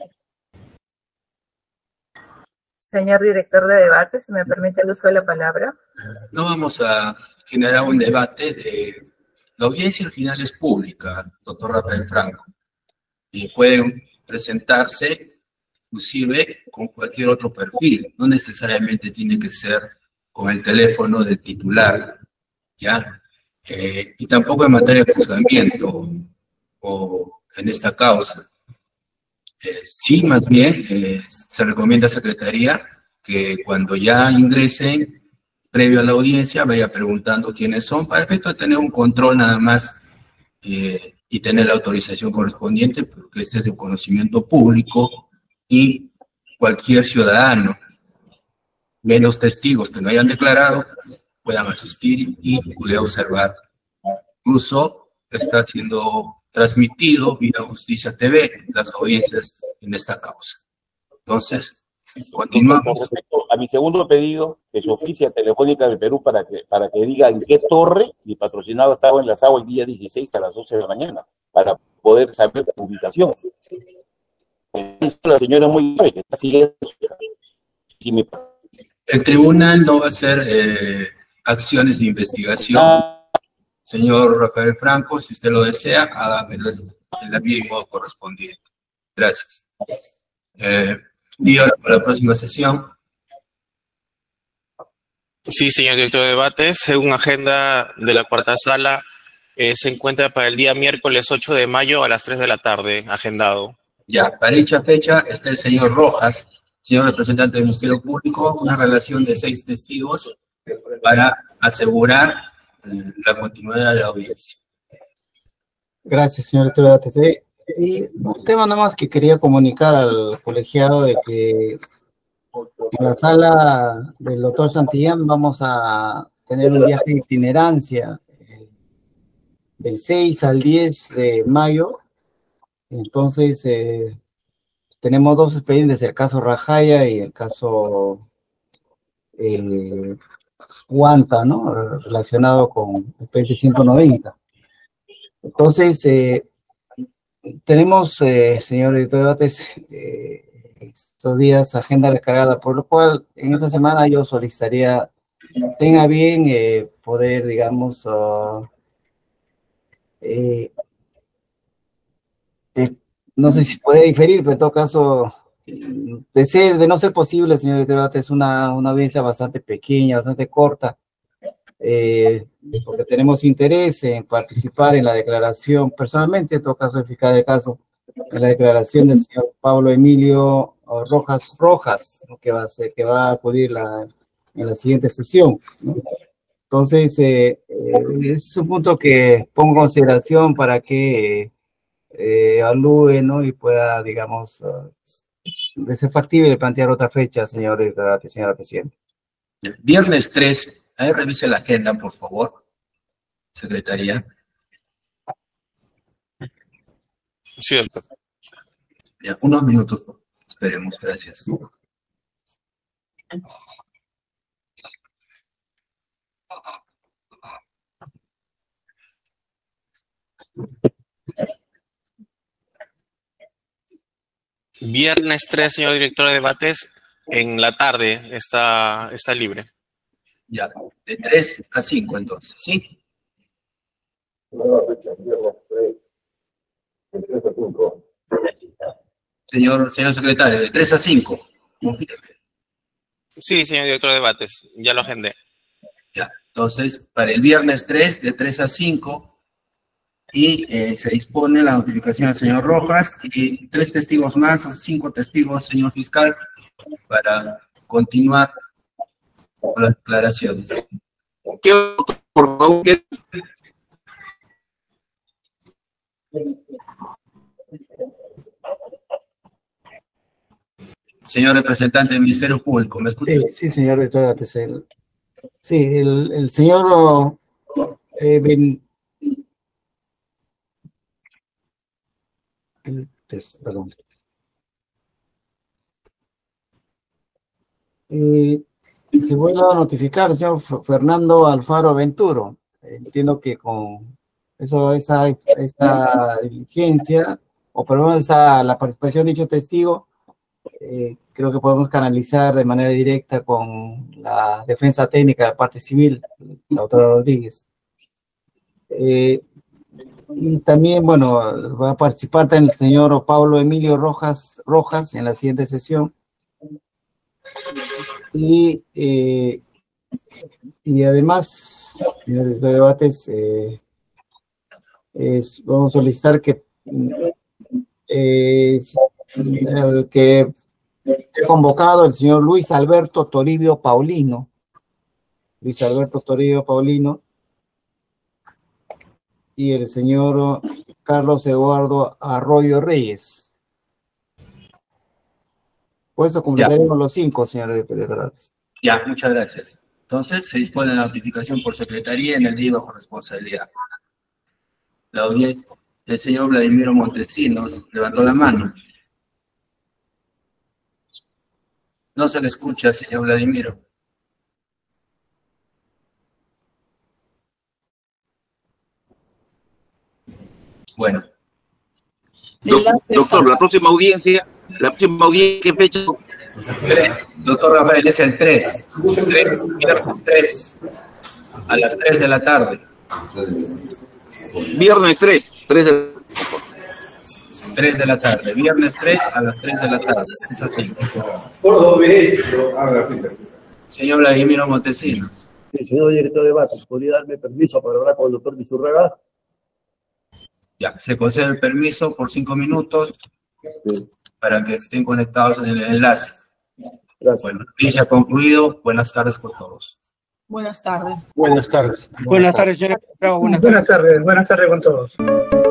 Señor director de debate, si me permite el uso de la palabra. No vamos a generar un debate. La audiencia al final es pública, doctor Rafael Franco, y pueden presentarse inclusive con cualquier otro perfil, no necesariamente tiene que ser con el teléfono del titular, ¿ya? Y tampoco en materia de juzgamiento o en esta causa. Sí, más bien, se recomienda a Secretaría que cuando ya ingresen, previo a la audiencia, vaya preguntando quiénes son, para efecto de tener un control nada más y tener la autorización correspondiente, porque este es de conocimiento público y cualquier ciudadano, menos testigos que no hayan declarado, puedan asistir y puedan observar. Incluso está siendo transmitido vía Justicia TV las audiencias en esta causa. Entonces, continuamos. Con respecto a mi segundo pedido, que se oficia Telefónica del Perú para que diga en qué torre mi patrocinado estaba enlazado el día 16 a las 11 de la mañana, para poder saber la ubicación. La señora muy grave que está siguiendo. El tribunal no va a hacer acciones de investigación. Señor Rafael Franco, si usted lo desea, hágamelo en la vía y modo correspondiente. Gracias. Y ahora para la próxima sesión. Sí, señor director de debates, según agenda de la cuarta sala, se encuentra para el día miércoles 8 de mayo a las 3 de la tarde, agendado. Ya, para dicha fecha está el señor Rojas, señor representante del Ministerio Público, una relación de 6 testigos para asegurar la continuidad de la audiencia. Gracias, señor director de ATC. Y un tema nada más que quería comunicar al colegiado de que en la sala del doctor Santillán vamos a tener un viaje de itinerancia del 6 al 10 de mayo. Entonces, tenemos 2 expedientes, el caso Rajaya y el caso Guanta, ¿no? Relacionado con el expediente 190. Entonces, tenemos, señor director de debates, estos días agenda recargada, por lo cual en esta semana yo solicitaría tenga bien poder, digamos, no sé si puede diferir, pero en todo caso, de no ser posible, señor director de debates, una audiencia bastante pequeña, bastante corta, porque tenemos interés en participar en la declaración, personalmente, en todo caso, el fiscal del caso, en la declaración del señor Pablo Emilio Rojas, ¿no? que va a acudir en la siguiente sesión, ¿no? Entonces, es un punto que pongo en consideración para que evalúe, ¿no? Y pueda, digamos, de ser factible plantear otra fecha, señora presidenta. Viernes 3, ahí revise la agenda, por favor, secretaría. Cierto. Ya, unos minutos, esperemos, gracias. Viernes 3, señor director de debates, en la tarde está libre. Ya, de 3 a 5 entonces, ¿sí? Señor secretario, de 3 a 5. Sí, señor director de debates, ya lo agendé. Ya, entonces, para el viernes 3, de 3 a 5, y se dispone la notificación al señor Rojas y 3 testigos más, o 5 testigos, señor fiscal, para continuar con las declaraciones. Por favor, Señor representante del Ministerio Público, ¿me escucha? Sí, señor director. Sí, el señor perdón. Se vuelve a notificar el señor Fernando Alfaro Venturo. Entiendo que con esa diligencia, o por lo menos la participación de dicho testigo, creo que podemos canalizar de manera directa con la defensa técnica de la parte civil, la doctora Rodríguez. Y también, bueno, va a participar también el señor Pablo Emilio Rojas en la siguiente sesión. Y además, señor director de debates, vamos a solicitar que el que he convocado el señor Luis Alberto Toribio Paulino, y el señor Carlos Eduardo Arroyo Reyes. Por eso completaremos los 5, señor Pérez. Ya, muchas gracias. Entonces, se dispone la notificación por secretaría en el día bajo responsabilidad. La audiencia, el señor Vladimiro Montesinos levantó la mano. No se le escucha, señor Vladimiro. Bueno. Doctor, la próxima audiencia, ¿qué fecha? 3. Doctor Rafael, es el 3. Viernes 3. A las 3 de la tarde. Viernes 3. 3 de la tarde. Viernes 3 a las 3 de la tarde. Es así. Señor Vladimiro Montesinos. Sí, señor director de debates, ¿podría darme permiso para hablar con el doctor Vizurraga? Ya, se concede el permiso por 5 minutos para que estén conectados en el enlace. Gracias. Bueno, se ha concluido. Buenas tardes con todos. Buenas tardes. Buenas tardes. Buenas tardes, señor. Buenas tardes con todos.